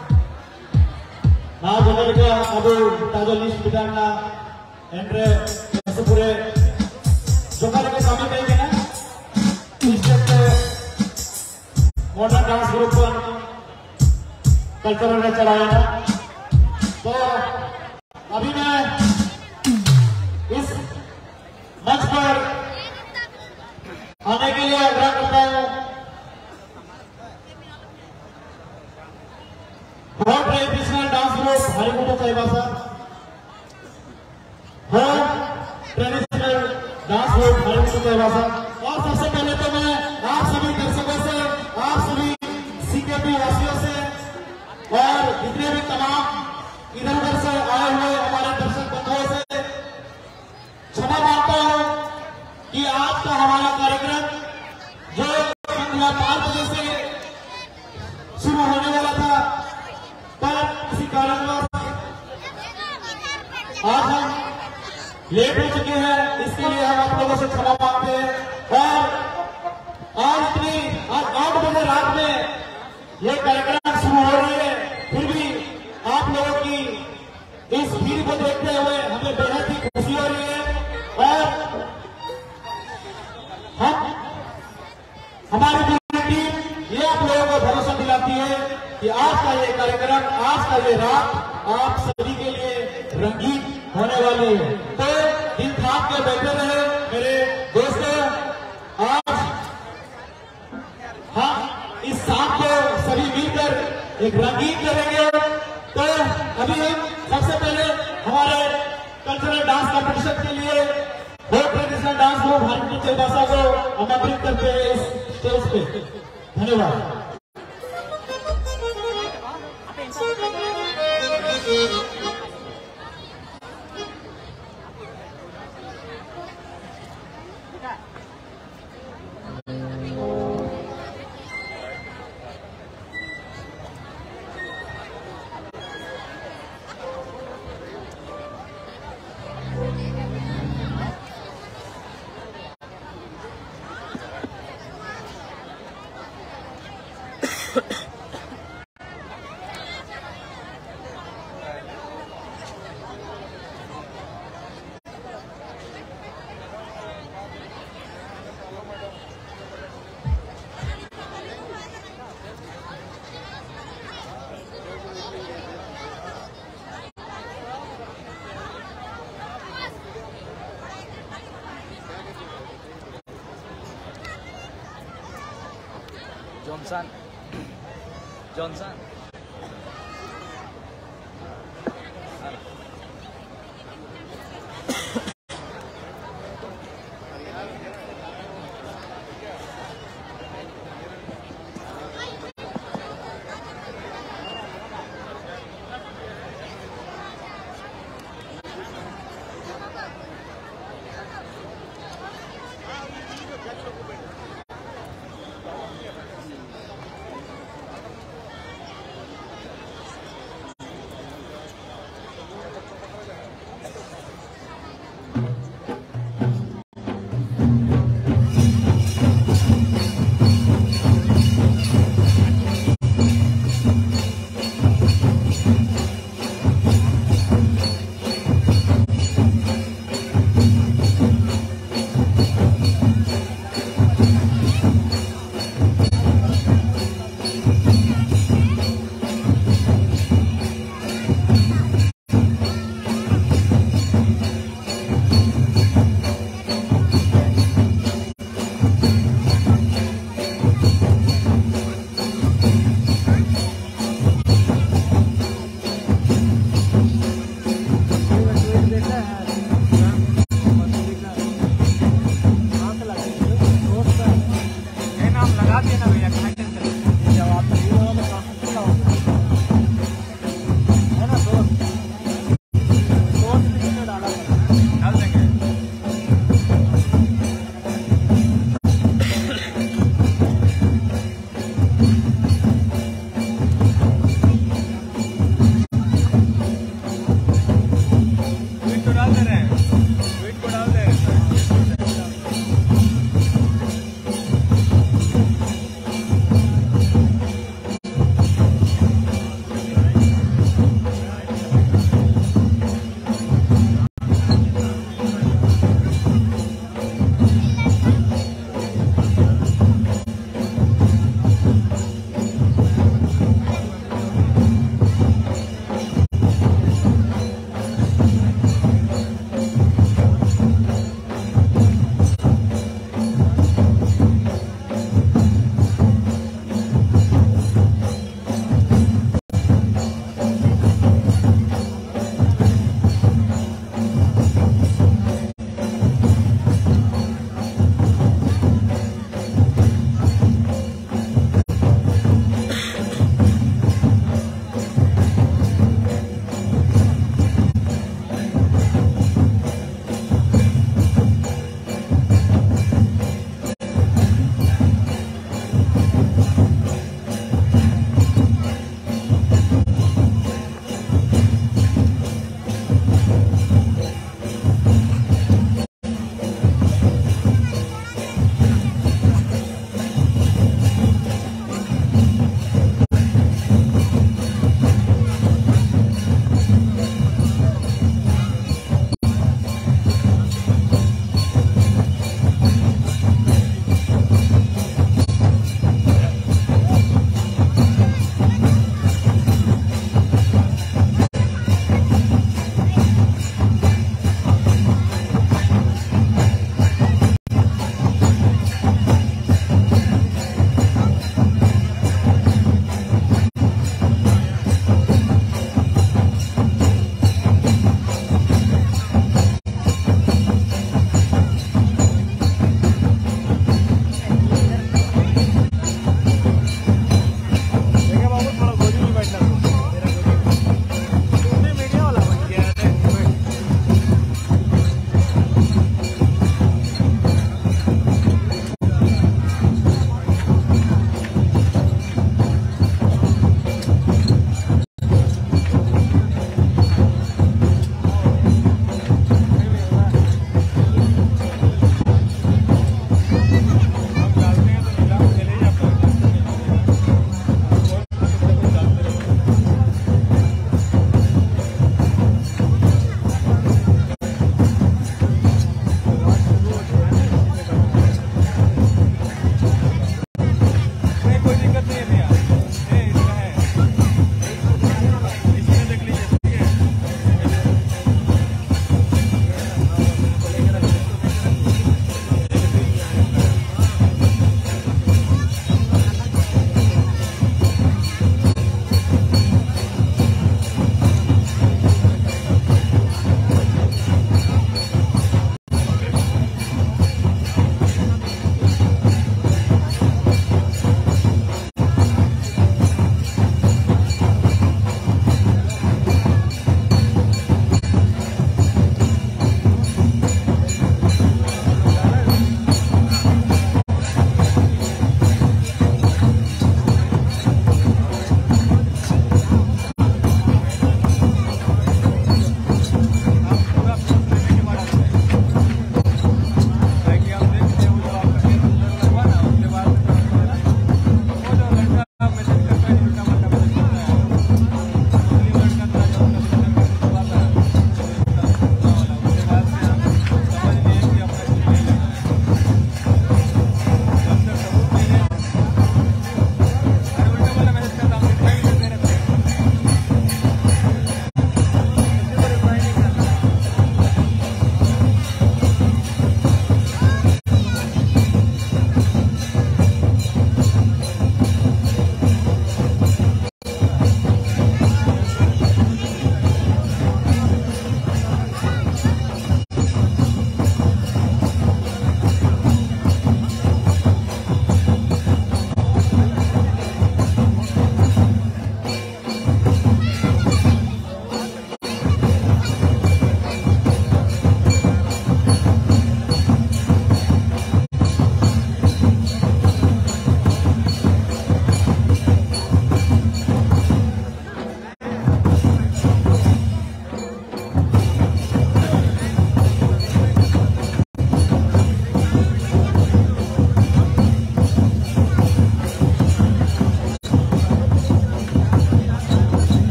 ना जनरल के अब ताजा लिस्ट बिटाना एंट्रे ऐसे पूरे जो का के सामने कहेंगे ना स्टेज पे मॉडर्न डांस ग्रुप पर कल्चरल में चलाया ना तो अभी मैं इस मंच पर आने के लिए आग्रह करता हूं बहुत traditional dance group Harikund Chaibasa, traditional dance group Harikund Chaibasa. और सबसे पहले तो मैं आप सभी दर्शकों से, आप सभी सीकेपी वासियों से और जितने भी तमाम इधर उधर से आए हुए हमारे दर्शक बंधुओं से क्षमा मांगता हूं कि आज का हमारा कार्यक्रम जो संध्या पांच बजे से शुरू होने वाला था, पर किसी कारणवश आज हम लेट हो चुके हैं, इसके लिए हम आप लोगों से क्षमा मांगते हैं। और आज इतनी आज आठ बजे रात में ये कार्यक्रम शुरू हो रही है, फिर भी आप लोगों की इस भीड़ को देखते हुए हमें बेहद ही खुशी हो रही है। और हम हमारी पूरी टीम ये आप लोगों को भरोसा दिलाती है कि आज का ये कार्यक्रम, आज का ये रात आप सभी के लिए रंगीन होने वाली है। तो दिल थाम के बैठे रहे मेरे दोस्तों, आज हम इस शाम को सभी मिलकर एक रंगीन करेंगे। तो अभी हम सबसे पहले हमारे कल्चरल डांस कॉम्पिटिशन के लिए बहुत traditional dance group Harikund Chaibasa को आमंत्रित करते हैं इस स्टेज पे। धन्यवाद। जॉनसन जॉनसन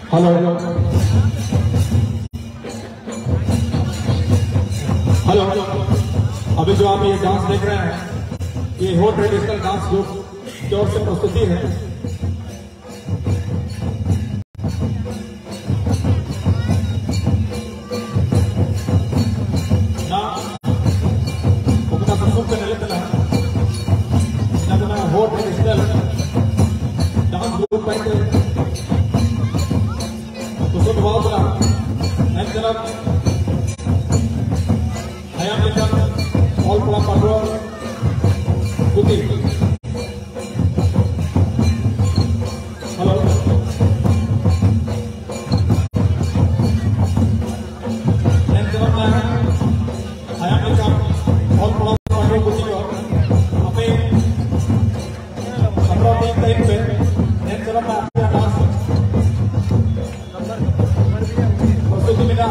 हेलो हेलो अभी जो आप ये डांस देख रहे हैं ये हो ट्रेडिशनल डांस जो की ओर से प्रस्तुति है। ना उनका सुसुम के नले तला ना हो ट्रेडिशनल डांस ग्रुप पे तो सुन बहुत बड़ा एक तरफ हयाम लेकर ऑल बड़ा पार्टनर कुती हेलो एक तरफ मैं हयाम लेकर ऑल बड़ा पार्टनर कुती को अपने पंद्रह दिन टाइम पे एक तरफ मैं आपके डांस प्रस्तुति मिला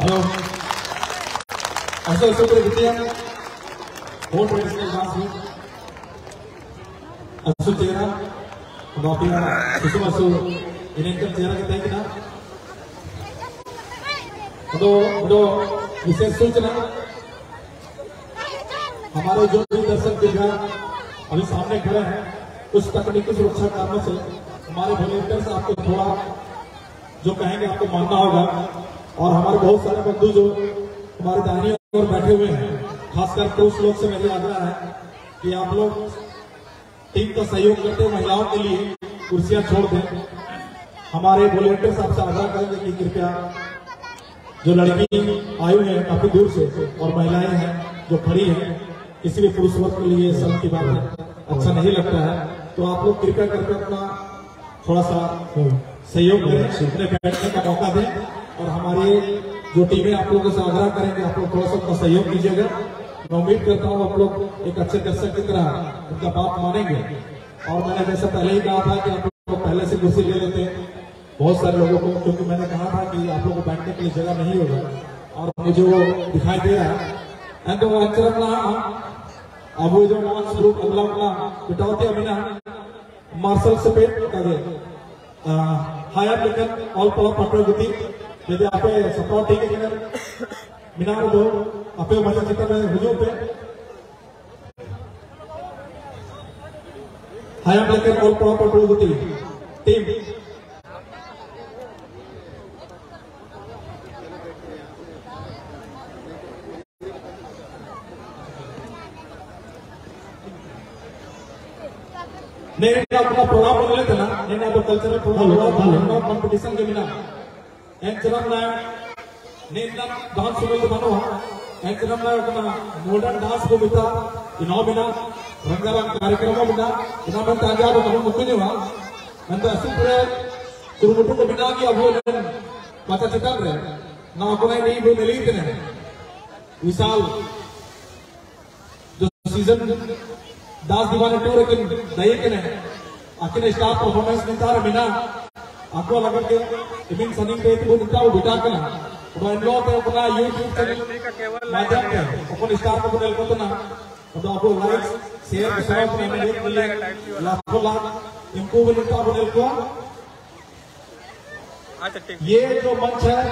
असो असो करे कितिया हो ट्रेडिशनल डांस में असो चेहरा बापिया सुसुम असो इनेंकल चेहरा के तय किना तो तो विशेष सूचना हमारे जो भी दर्शक दिव्यांग अभी सामने खड़े हैं कुछ तकनीकी सुरक्षा कारणों से हमारे वॉलंटियर्स आपको थोड़ा जो कहेंगे आपको मानना होगा। और हमारे बहुत सारे बंधु जो हमारे दाहिनी ओर बैठे हुए हैं, खासकर पुरुष लोग से मेरी आग्रह है कि आप लोग टीम का सहयोग करते महिलाओं के लिए कुर्सियां छोड़ दें। हमारे वॉलंटियर्स आपसे आग्रह करेंगे कि कृपया जो लड़की आई हुई है काफी दूर से और महिलाएं हैं जो खड़ी हैं, किसी भी पुरुष वर्ग के लिए शर्म की बात है, अच्छा नहीं लगता है। तो आप लोग कृपया करके अपना थोड़ा सा सहयोग करें, अपने बैठने का मौका दें और हमारी जो टीमें आप लोगों से आग्रह करेंगे आप लोग थोड़ा सा उनका सहयोग कीजिएगा। मैं उम्मीद करता हूँ आप लोग एक अच्छे दर्शक की तरह उनका बात मानेंगे। और मैंने जैसे पहले ही कहा था कि आप लोग पहले से कुर्सी ले लेते हैं बहुत सारे लोगों को, क्योंकि मैंने कहा था कि आप लोगों को बैठने के लिए जगह नहीं होगा और मुझे वो दिखाई दे रहा है। तो अब वो जो डांस ग्रुप अगला अपना बिटावती अमीना मार्शल सपेट का दे हायर लेकर ऑल पावर पटोगति यदि आप सपोर्ट ठीक है मिनार दो आप मजा चित्र में हुजूम पे हायर लेकर ऑल पावर पटोगति टीम नहीं अपना प्रोग्राम बन लेते ना नहीं तो कल्चरल प्रोग्राम कंपटीशन के बिना एंचरम ना नहीं ना डांस सुनते बनो एंचरम ना अपना मॉडर्न डांस को बिता इनो बिना रंगारंग कार्यक्रमों बिना इनो में ताजा तो कभी मुक्ति नहीं हुआ मैं तो ऐसे पूरे कुरुमुटु को बिना की अब वो पता चल रहे ना अपना नहीं वो मिली इतने विशाल जो सीजन दास दीवाने टूर के दही के ने आखिर स्टार परफॉर्मेंस निता रे बिना आपको लगा के इमिन सनिंग पे वो निता वो बिटा के ना वो इन लोग पे अपना यूट्यूब चैनल माध्यम पे अपन स्टार को बदल को ना तो आपको लाइक शेयर सब्सक्राइब करने के लिए लाखों लाख इनको भी निता बदल को ये जो मंच है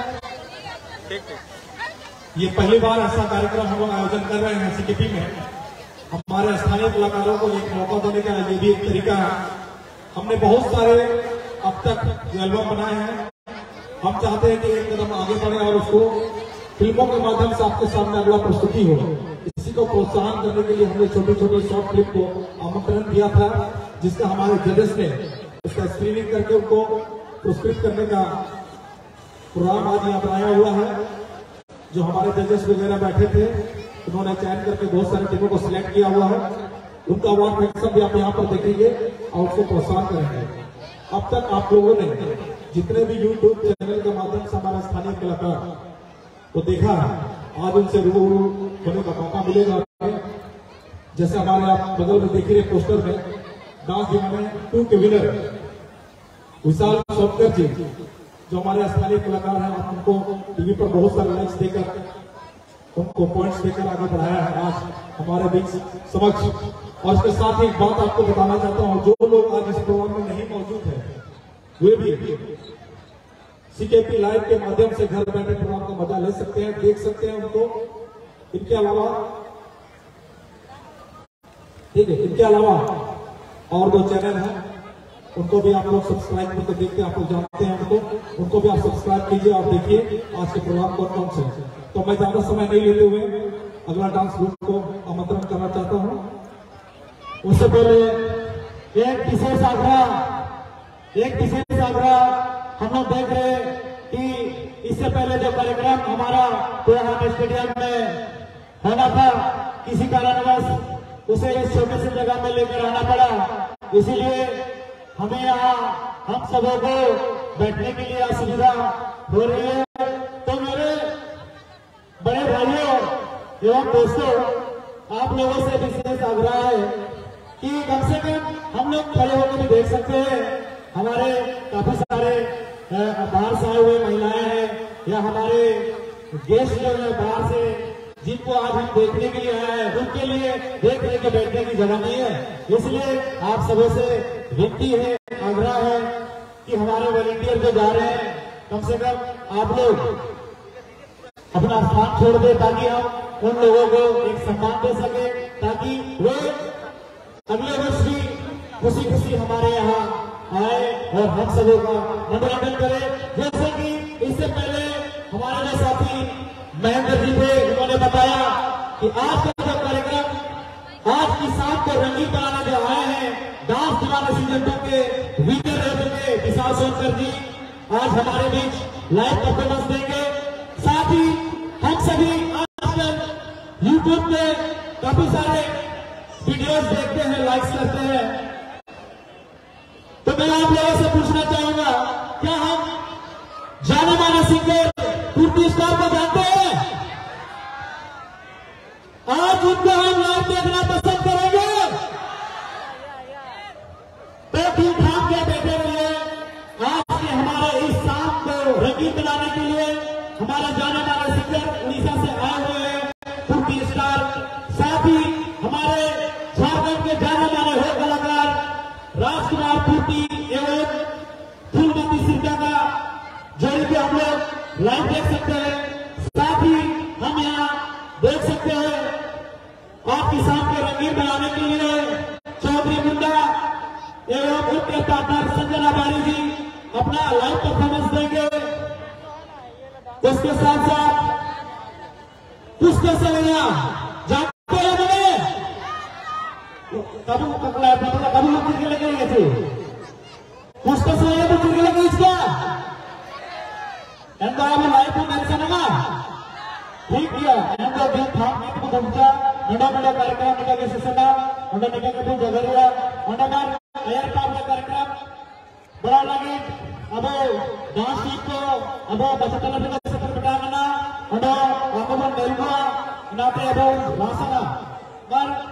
ये पहली बार ऐसा कार्यक्रम हम लोग आयोजन कर रहे हैं सीकेपी में। हमारे स्थानीय कलाकारों को एक मौका देने का ये भी एक तरीका है। हमने बहुत सारे अब तक जो एल्बम बनाए हैं, हम चाहते हैं कि एक कदम आगे बढ़े और उसको फिल्मों के माध्यम से आपके सामने अगला प्रस्तुति हो। इसी को प्रोत्साहन करने के लिए हमने छोटी छोटी शॉर्ट फिल्म को आमंत्रण दिया था, जिसका हमारे जजेस ने उसका स्क्रीनिंग करके उनको पुरस्कृत करने का प्रोग्राम आज यहाँ बनाया हुआ है। जो हमारे जजेस वगैरह बैठे थे उन्होंने चयन करके बहुत सारी टीमों को सिलेक्ट किया हुआ है। उनका अवार्ड फंक्शन भी आप यहाँ पर देखेंगे और उसको प्रोत्साहन करेंगे। अब तक आप लोगों ने जितने भी यूट्यूब चैनल के माध्यम से हमारे स्थानीय कलाकार को देखा है, आज उनसे रूबरू होने का मौका मिलेगा। जैसे हमारे आप बगल में देख रहे पोस्टर में डांस दीवाने टू के विनर विशाल सोपकर जी जो हमारे स्थानीय कलाकार हैं, आप उनको टीवी पर बहुत सारे लाइक्स देकर उनको पॉइंट्स देकर आगे बढ़ाया है आज हमारे बीच समक्ष। और इसके साथ ही एक बात आपको बताना चाहता हूं, जो लोग आज इस प्रोग्राम में नहीं मौजूद हैं वे भी सीकेपी लाइव के माध्यम से घर बैठे प्रोग्राम का मजा ले सकते हैं, देख सकते हैं उनको। इनके अलावा ठीक है इनके अलावा और दो चैनल हैं उनको भी आप लोग सब्सक्राइब करके देखते हैं, आप लोग जानते हैं उनको, उनको भी आप सब्सक्राइब कीजिए और देखिए आज के प्रोग्राम कौन कौन से। तो मैं ज्यादा समय नहीं लेते हुए अगला डांस ग्रुप को आमंत्रण करना चाहता हूं। उससे पहले एक विशेष आग्रह एक विशेष आग्रह हम लोग देख रहे कि इससे पहले जो कार्यक्रम हमारा कोलाघाट स्टेडियम में होना था, किसी कारणवश उसे इस छोटे से जगह में लेकर आना पड़ा, इसीलिए हमें यहाँ हम सबों को बैठने के लिए असुविधा हो रही है। तो मेरे बड़े भाइयों एवं दोस्तों, आप लोगों से विशेष आग्रह है कि कम से कम हम लोग खड़े होकर भी देख सकते हैं। हमारे काफी सारे बाहर से आए हुए महिलाएं हैं या हमारे गेस्ट जो है बाहर से, जिनको आज हम देखने के लिए आए हैं, उनके लिए देख रहे के बैठने की जगह नहीं है। इसलिए आप सबों से विनती है, आग्रह है कि हमारे वॉलंटियर जो जा रहे हैं, कम से कम आप लोग अपना स्थान छोड़ दे, ताकि हम उन लोगों को एक सम्मान दे सके, ताकि वे अगले वर्ष भी खुशी खुशी हमारे यहाँ आए और हम सबों का मनोरंजन करें। जैसे कि इससे पहले हमारे जो साथी महेंद्र जी थे, उन्होंने बताया कि आज का जो कार्यक्रम, आज की शाम को रंगीन बनाने जो आए हैं डांस दीवाना सीजन टू के विनर रह चुके विशाल सोनकर जी आज हमारे बीच लाइव परफॉर्मेंस देंगे। साथ ही हम सभी आजकल यूट्यूब पे काफी सारे वीडियोस देखते हैं, लाइक्स करते हैं, तो मैं आप लोगों से पूछना चाहूंगा, क्या हम जाने माने सिंगर पूर्ति स्टार को जानते हैं? आज उनको हम लाइव देखना पसंद करेंगे, तो ठीक ठाक के बैठे हुए आज के हमारे इस शाम को रंगीन बनाने के लिए हमारे जाने माने सिंगर उड़ीसा से आए हुए हैं पूर्ति स्टार, साथ ही हमारे झारखंड के जाने माने हो कलाकार राजकुमार पूर्ति एवं फूलमती सिंह का जोड़ी पे हम लोग लाइव देख सकते हैं। साथ ही हम यहाँ देख सकते हैं आपकी शाम को रंगीन बनाने के लिए चौधरी मुंडा एवं उनके पार्टनर संजना बारी जी अपना लाइव परफॉर्मेंस देंगे। उसके साथ साथ पुष्कर सलैया जानते हैं मैंने कभी पकड़ा पकड़ा कभी लोग चिड़के लगे गए थे, पुष्कर सलैया तो चिड़के लगे इसका एंड अब लाइफ में मेंशन है ठीक किया एंड दिन था मीट को पहुंचा नडा नडा कार्यक्रम निका के सेशन नडा निका के जगरिया नडा मार एयर काम का कार्यक्रम बड़ा लगे। अब डांस टीम को अब बचतला में सफर बिटाना नडा आगमन मेलुआ नाते अब वासना पर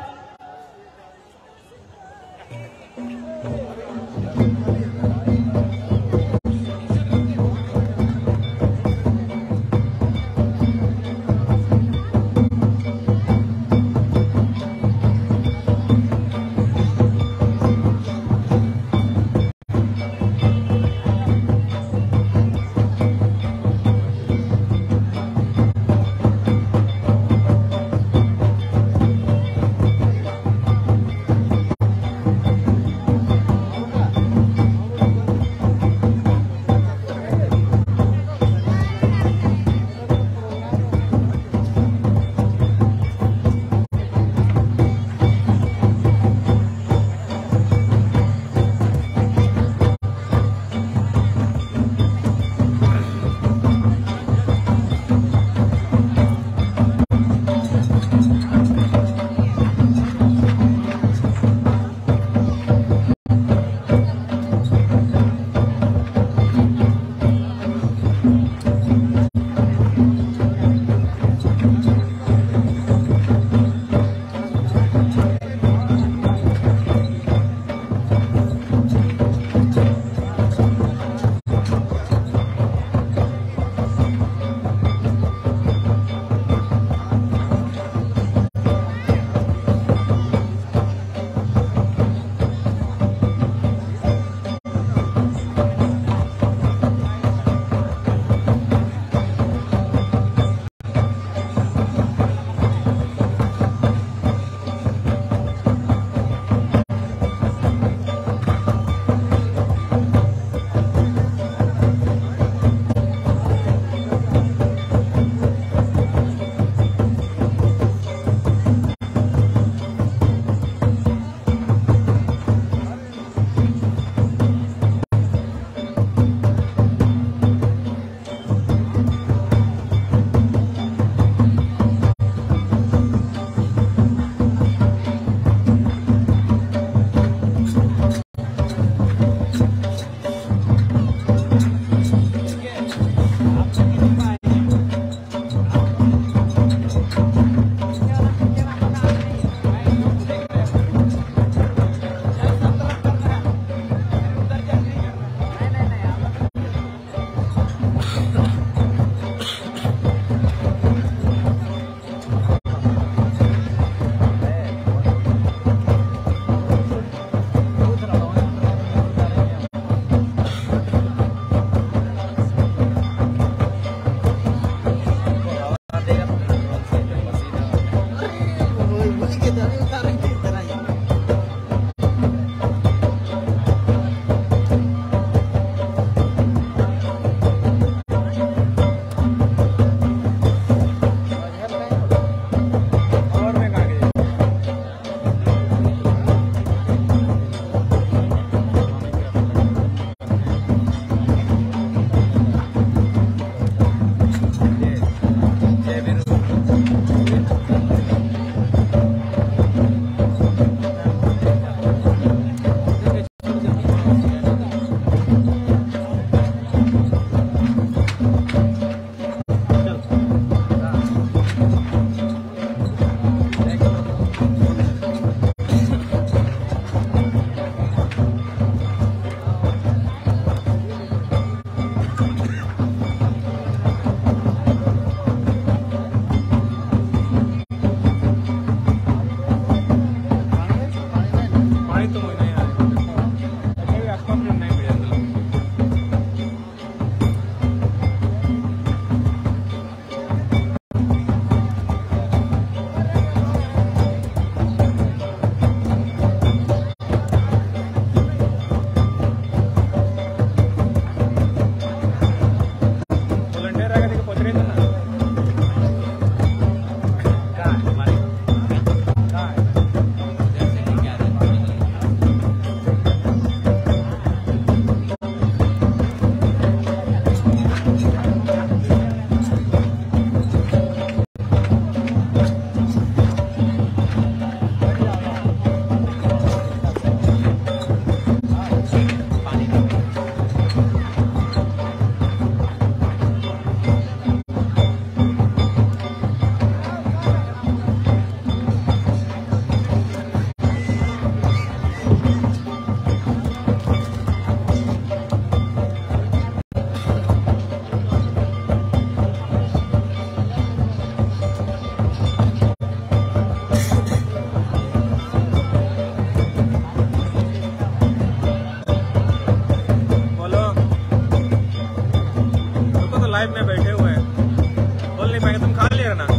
लाइव में बैठे हुए हैं, बोल नहीं पाएंगे। तुम खा लिया ना?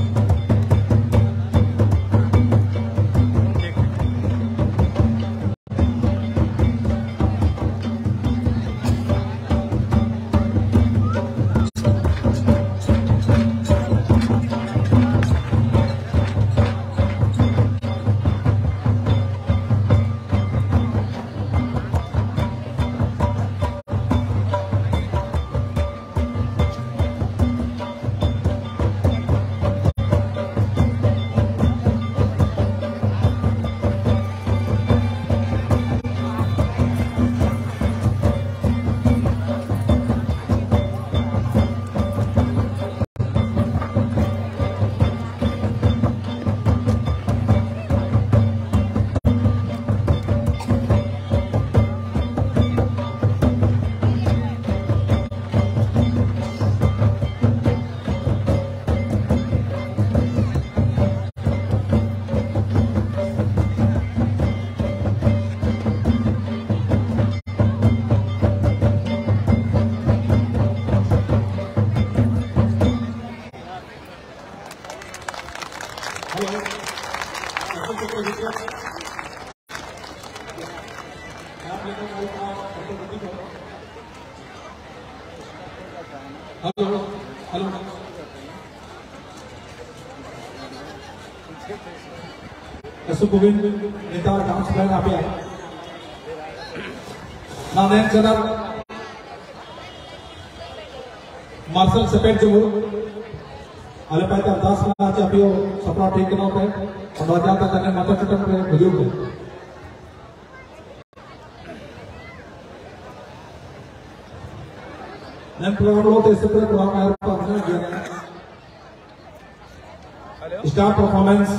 हेलो हेलो ऐसे गोविंद नेता डांस प्लान आप आए नाम चला मार्शल सेपेट जो अले पाता दस में आज अभी सपना ठीक करना होता है और बाजार का करने माता चटन पे बुजुर्ग है नन प्रोग्राम होते इस तरह प्रोग्राम आया तो हमने किया स्टार परफॉर्मेंस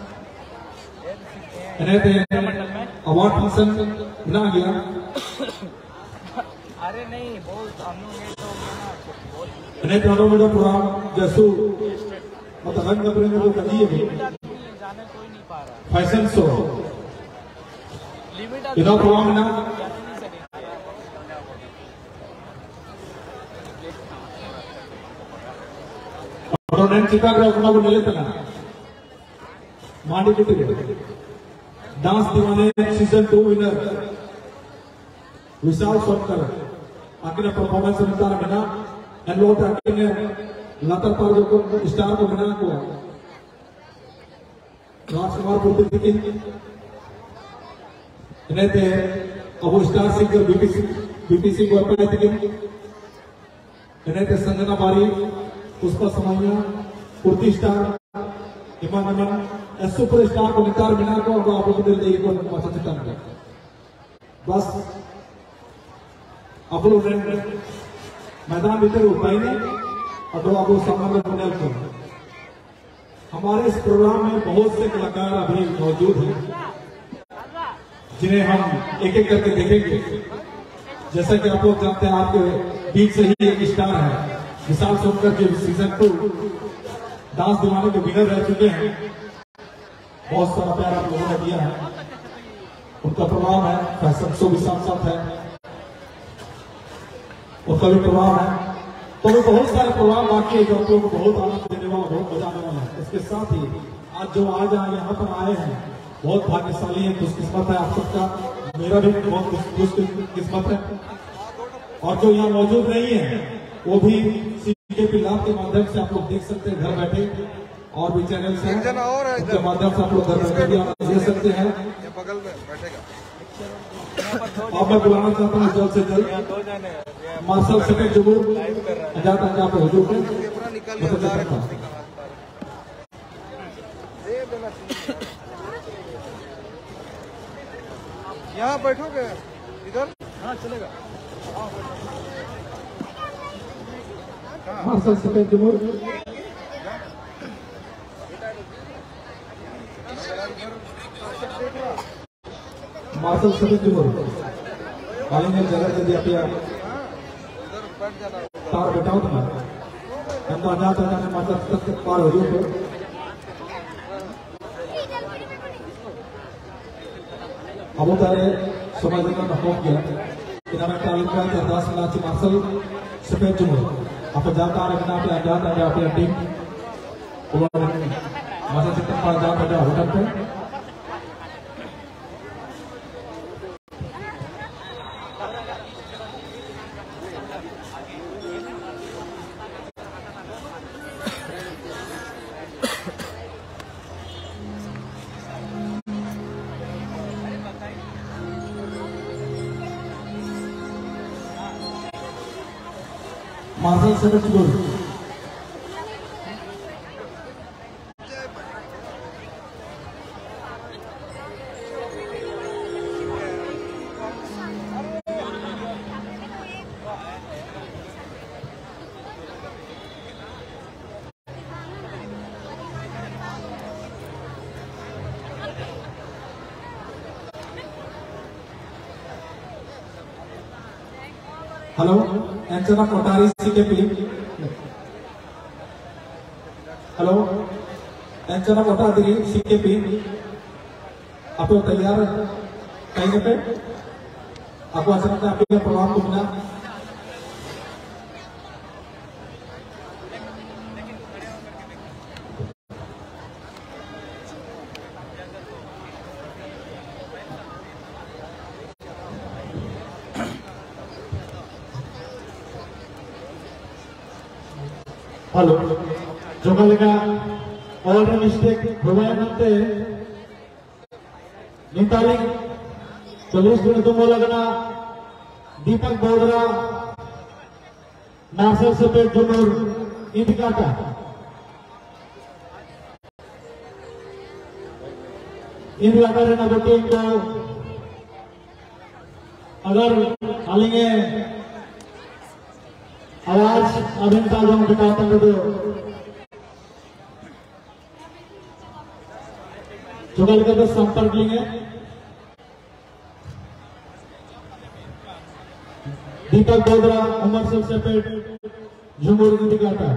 इन्हें ते अवार्ड फंक्शन बना गया। अरे नहीं बोल हम लोग ये तो इन्हें प्रोग्राम में प्रोग्राम जैसू मतलब रंग कपड़े में वो करिए भी जाने कोई नहीं पा रहा फैशन शो लिमिट इधर प्रोग्राम ना और चिकागो को को मिले तना मांडी कुटी dance Deewane season two winner Vishal Sonkar आखिर परफॉर्मेंस मिलता रहा एंड लोग आखिर लता पर जो को स्टार को बना को राजकुमार पुत्री की इन्हें ते अब स्टार सिंगर बीपीसी बीपीसी को अप्लाई थी इन्हें ते संजना बारी पुष्पा समाया पुर्ती स्टार इमान अमन एस सुपर स्टार को निकार बिना को अब आप लोग दिल देगी को मचा चिता में बस आप लोग मैदान भीतर उठाएंगे और तो आप लोग सामने बने को हमारे इस प्रोग्राम में बहुत से कलाकार अभी मौजूद हैं जिन्हें हम एक एक करके देखेंगे। जैसा कि आप लोग जानते हैं आपके बीच से ही एक स्टार है विशाल सोनकर जो सीजन टू डांस दीवाने के विनर रह चुके हैं। बहुत सारा प्यार आप लोगों ने दिया है। उनका प्रोग्राम है फैशन शो भी साथ साथ है उनका भी प्रोग्राम है तो भी बहुत सारे प्रोग्राम बाकी है जो आप लोगों को बहुत आनंद देने वाला बहुत मजा आने वाला है। इसके साथ ही आज जो आज यहाँ पर आए हैं बहुत भाग्यशाली है खुशकिस्मत है आप सबका मेरा भी बहुत खुशकिस्मत है और जो यहाँ मौजूद नहीं है वो भी सीकेपी लाभ के माध्यम से आप लोग देख सकते हैं घर बैठे और भी चैनल से उनके माध्यम से आप लोग घर बैठे भी आप देख सकते हैं। बगल में बैठेगा अब मैं बुलाना चाहता हूँ जल्द से जल्द मार्शल सेकेंड जरूर अजात अंजात हुजूर यहाँ बैठोगे इधर? हाँ चलेगा। मार्शल सेकेंड जरूर मार्शल सेकेंड जरूर आलेंगे जगह जल्दी आप तार बैठाओ ना अंदर अजात अंजात मार्शल तक पार हो जाओ अब तारे समाज में हो गया इन्होंने तालीम का अरदास नाची मार्शल सफेद जमुर apa jatah ada kena apa jatah ada apa tim keluar masa kita pada jatah ada hotel tu. Marcel Sebetul. Halo, Anjana Kotari C K P. Halo, Anjana Kotari C K P. आप लोग तैयार कहीं पे? आपको आशा करते हैं आपके programme को बिना Halo, coba lihat all mistake bermain nanti. Nintaling, tulis dulu tu mula kena Deepak Bodra, Nasir Sepet Jumur, ini kata. Ini kata rena betul tu, agar alingnya आवाज अभिन तालों के कातल दो चुगल के बस संपर्क लेंगे दीपक बोधरा उमर सिंह सेपेट जुमूर दिखाता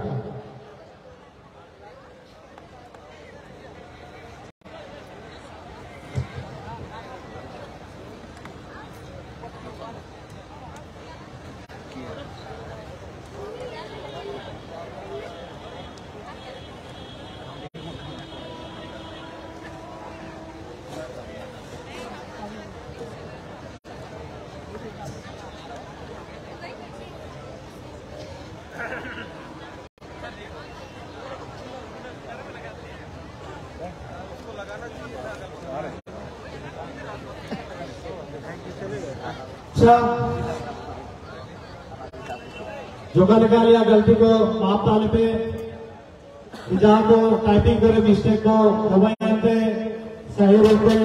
जो का निकाल लिया गलती को माप डाले पे जहाँ को टाइपिंग करे मिस्टेक को मोबाइल पे सही रोक पे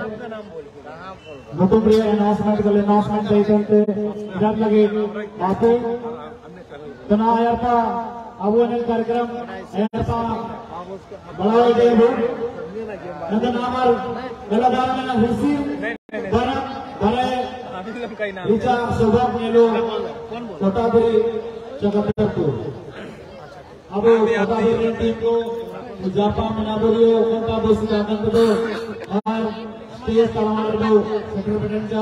मुकुट प्रिय अनाउंसमेंट कर ले अनाउंसमेंट पे करते जब लगे बापू तना आया था अब वो ने कार्यक्रम ऐसा बड़ा हो गया वो नंबर नामर गलादार में ना हुसी बना बड़े रिचा सुबह में लोग कोटाबरी चकपटपुर अब कोटाबरी टीम को जापान में ना बोलियो कोटा बोसी का आनंद दो और स्टेज कमांडर दो सेक्रेटरी का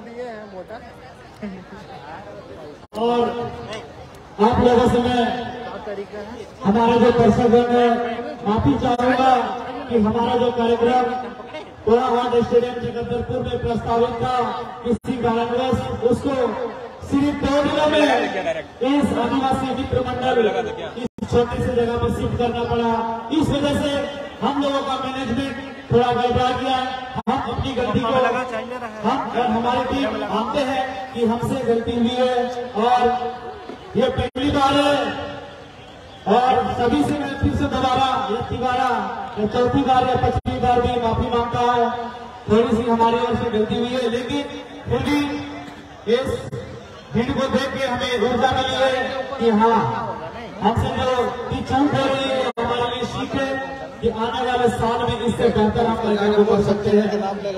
और आप लोगों से मैं हमारे जो दर्शक है माफी चाहूंगा कि हमारा जो कार्यक्रम कोराहाट स्टेडियम जगदलपुर में प्रस्तावित था किसी कारणवश उसको सिर्फ दो दिनों में इस आदिवासी मित्र मंडल इस छोटी सी जगह पर शिफ्ट करना पड़ा। इस वजह से हम लोगों का मैनेजमेंट थोड़ा गड़बड़ा गया। हम अपनी गलती को हम और हमारी टीम मानते हैं कि हमसे गलती हुई है और ये पहली बार है और सभी से मैं फिर से दोबारा या तिबारा या चौथी बार या पचवीं बार भी माफी मांगता हूँ। थोड़ी सी हमारी ओर से गलती हुई है लेकिन फिर भी इस भीड़ को देख के हमें ऊर्जा मिली है कि हाँ हमसे जो चूक हो रही है हमारे लिए सीख है कि आने वाले साल में इससे बेहतर हम कार्यक्रम को कर सकते हैं।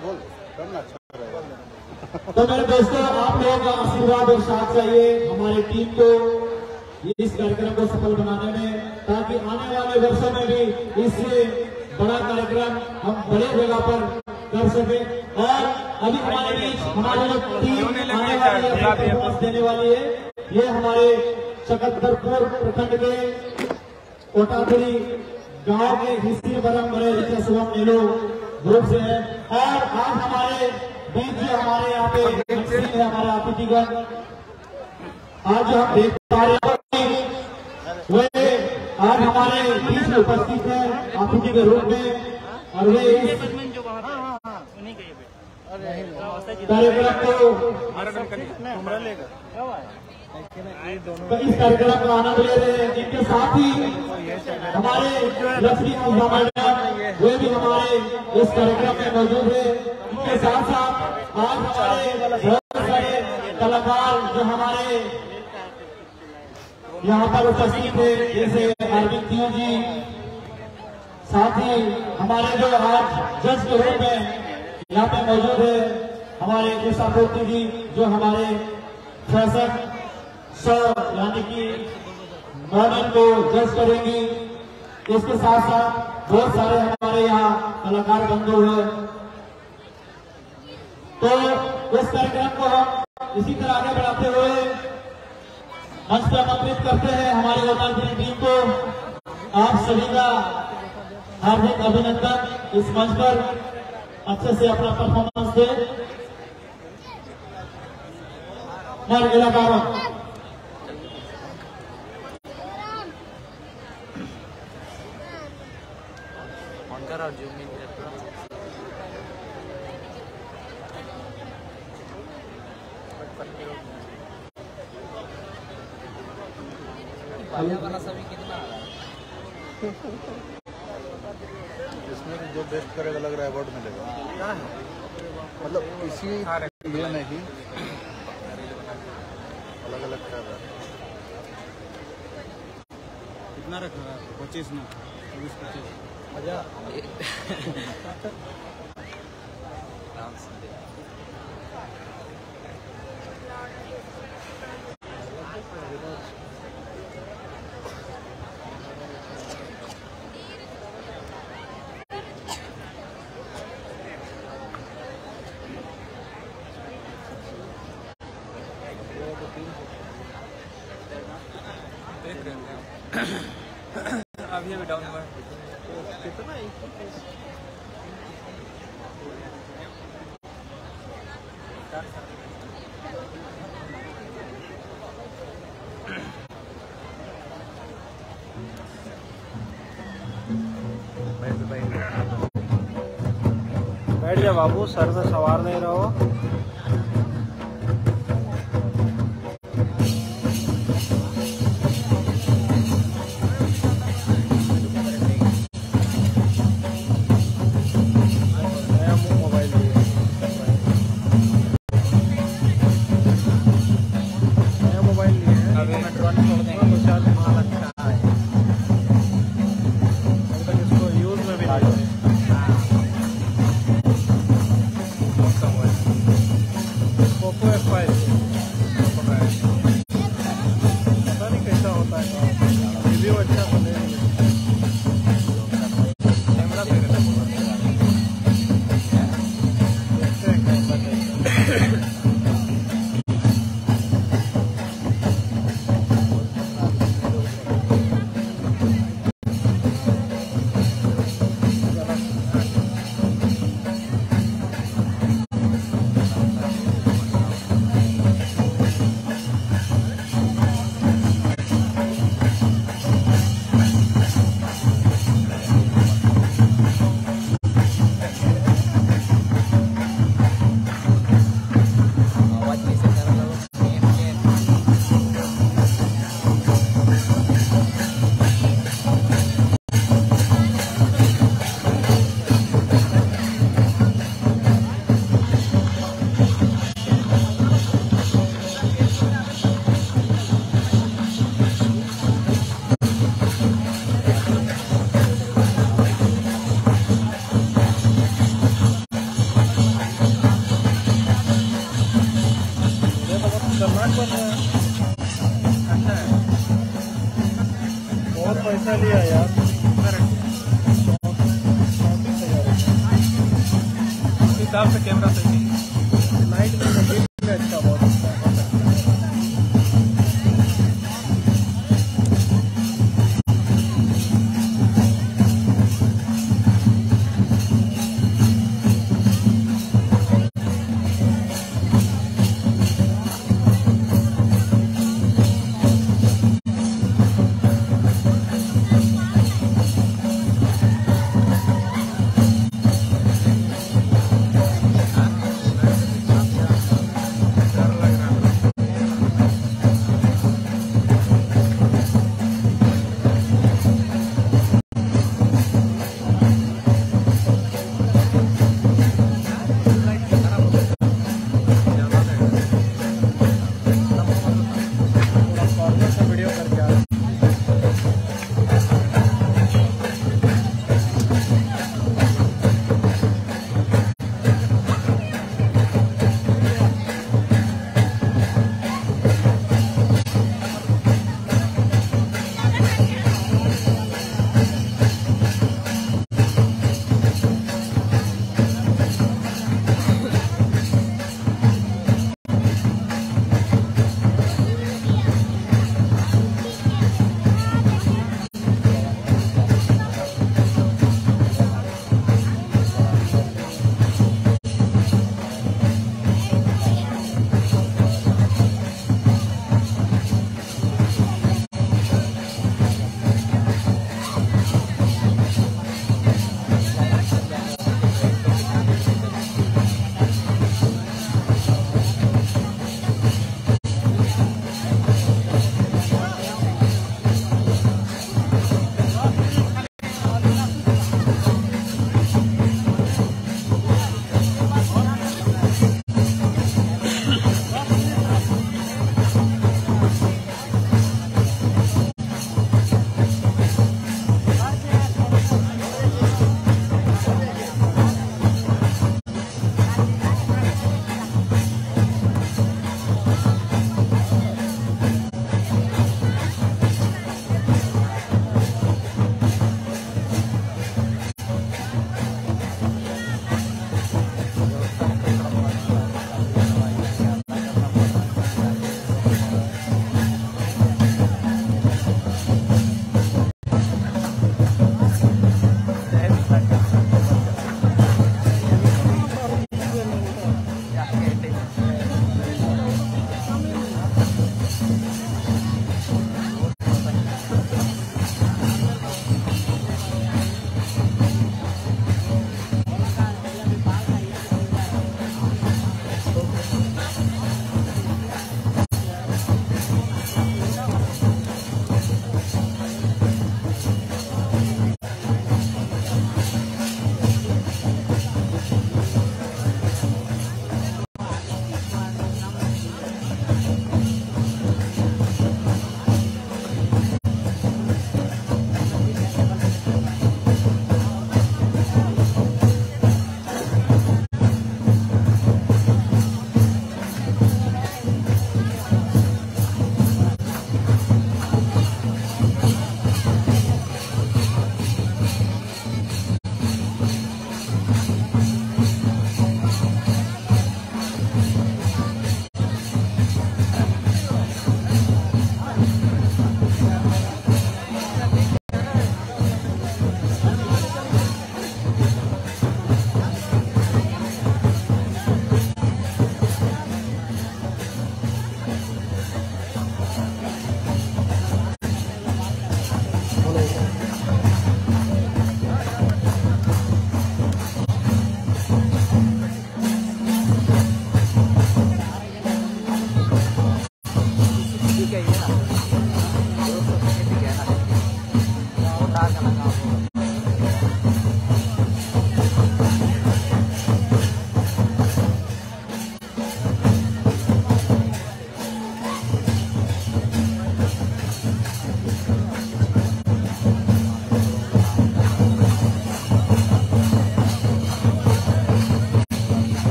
तो मेरे दोस्तों आप लोगों का आशीर्वाद और साथ चाहिए हमारी टीम को इस कार्यक्रम को सफल बनाने में ताकि आने वाले वर्षों में भी इससे बड़ा कार्यक्रम हम बड़े जगह पर कर सके। और अभी हमारे बीच हमारी जो टीम आने वाली है परफॉर्मेंस देने वाली है ये हमारे शकतपुर प्रखंड के कोटापुरी गांव के हिस्से बरम बड़े ऋचा शुभम नेलो ग्रुप से है। और आज हमारे बीच जो हमारे यहाँ पे है हमारे अतिथिगण आज जो हम देख पा रहे हैं वे आज हमारे बीच में उपस्थित है अतिथि के रूप में। और वे इस कार्यक्रम को तो इस कार्यक्रम का आनंद ले रहे हैं। इनके साथ ही हमारे लक्ष्मी मैडम वे भी हमारे इस कार्यक्रम में मौजूद है। इनके साथ साथ आज हमारे बहुत सारे कलाकार जो हमारे यहाँ पर उपस्थित है जैसे अरविंद सिंह जी, साथ ही हमारे जो आज जज के रूप में यहाँ पे मौजूद है हमारे कृष्णापूर्ति जी जो हमारे फैशन शो यानी कि मॉडल को जज करेंगी। इसके साथ साथ बहुत सारे हमारे यहाँ कलाकार बंधु हैं। तो इस कार्यक्रम को हम इसी तरह आगे बढ़ाते हुए मंच पर आमंत्रित करते हैं हमारी होटल टीम को। आप सभी का हार्दिक अभिनंदन। इस मंच पर अच्छे से अपना परफॉर्मेंस दे मर इलाका और जूम इन वाला सभी कितना आ रहा है? इसमें जो बेस्ट करेगा लग रहा है अवार्ड मिलेगा। मतलब इसी इंडिया में ही अलग अलग कर रहा है। कितना रख रहा है? पच्चीस में चौबीस पच्चीस हजार अभी अभी डाउन हुआ कितना बैठ जा बाबू, सर में सवार नहीं रहो। बहुत पैसा लिया यार। हिसाब से कैमरा सही नाइट में अच्छा बहुत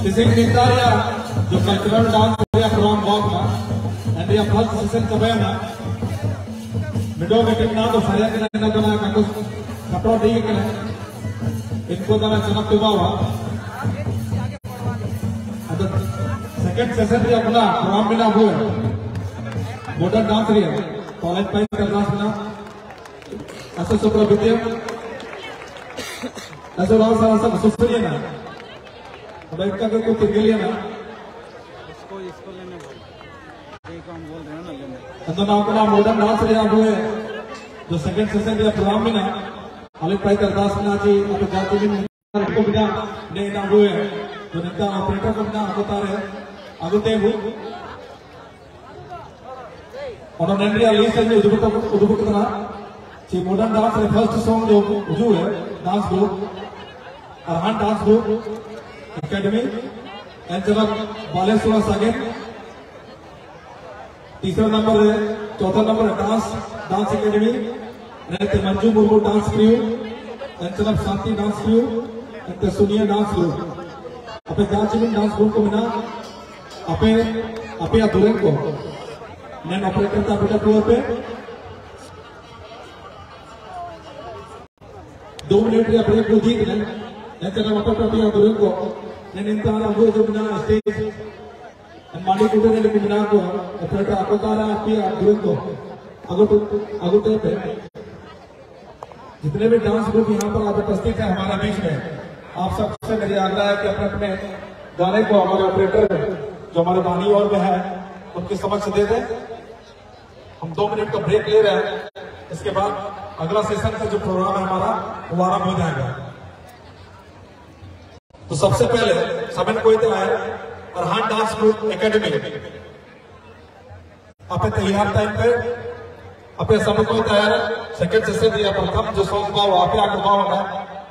sising Victoria जो कल्चरल डांस या प्रोग्राम वॉक ना एंड या फर्स्ट सीजन कब है ना मिडो में कितना तो सारे के ना तो ना कुछ कपड़ा दी के ना इनको तो ना चना पिवा हुआ अब सेकंड सेशन भी अपना प्रोग्राम में ना हुआ मॉडर्न डांस रिया कॉलेज पाइप का डांस ना ऐसे सुपर विद्या ऐसे राव सारा सब सुपर है ना अब इनका कोई तिरके लिया ना इसको इसको लेने बोल एक हम बोल रहे हैं ना लेने तो ना अपना मॉडर्न डांस रिया हुए जो सेकंड सेशन का प्रोग्राम में ना कॉलेज पाइप का डांस ना जी अब जाते भी को बिना ने ना हुए जो नेता ऑपरेटर को बिना होता रहे आगुते हु और नेंद्रिया लीस्ट में उदुबुट उदुबुट करना ची मॉडर्न डांस रे फर्स्ट सॉन्ग जो उजू है dance group Arhan dance group academy angel Baleshwar सागे तीसरा नंबर है चौथा नंबर है डांस डांस एकेडमी रहते Manju Murmu dance crew angel Shanti dance crew रहते सुनिया डांस ग्रुप अपने जांचविन डांस ग्रुप को बिना अपने अपने अधूरे को नैन ऑपरेटर का बेटा टूर पे दो मिनट या ब्रेक को जीत लें ऐसे ना ऑपरेटर अपने अधूरे को नैन इंसान अबू जो बिना स्टेज माली कुटे ने बिना को ऑपरेटर आपको कारा अपने अधूरे को अगुट अगुटे पे जितने भी डांस ग्रुप यहाँ पर आप उपस्थित हैं हमारे बीच में आप सबसे मेरी आग्रह है कि अपने अपने गाने को हमारे ऑपरेटर जो हमारे बानी और में है उनके समक्ष दे दें। हम दो मिनट का ब्रेक ले रहे हैं, इसके बाद अगला सेशन का जो प्रोग्राम है हमारा वो आरंभ हो जाएगा। तो सबसे पहले सबन कोई तो आए अरहान डांस ग्रुप एकेडमी अपने तैयार टाइम पे अपने समय कोई तैयार सेकंड सेशन दिया प्रथम जो सॉन्ग का वो आपे आगे होगा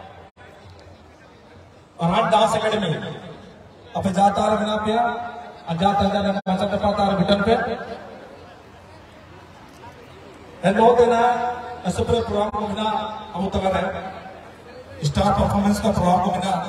अरहान डांस एकेडमी अपने जाता है बिना पे जाता जाने का मजा पाता है बटन पे हेलो देना ऐसे पूरे प्रोग्राम को बिना अब तक है स्टार परफॉर्मेंस का प्रोग्राम को बिना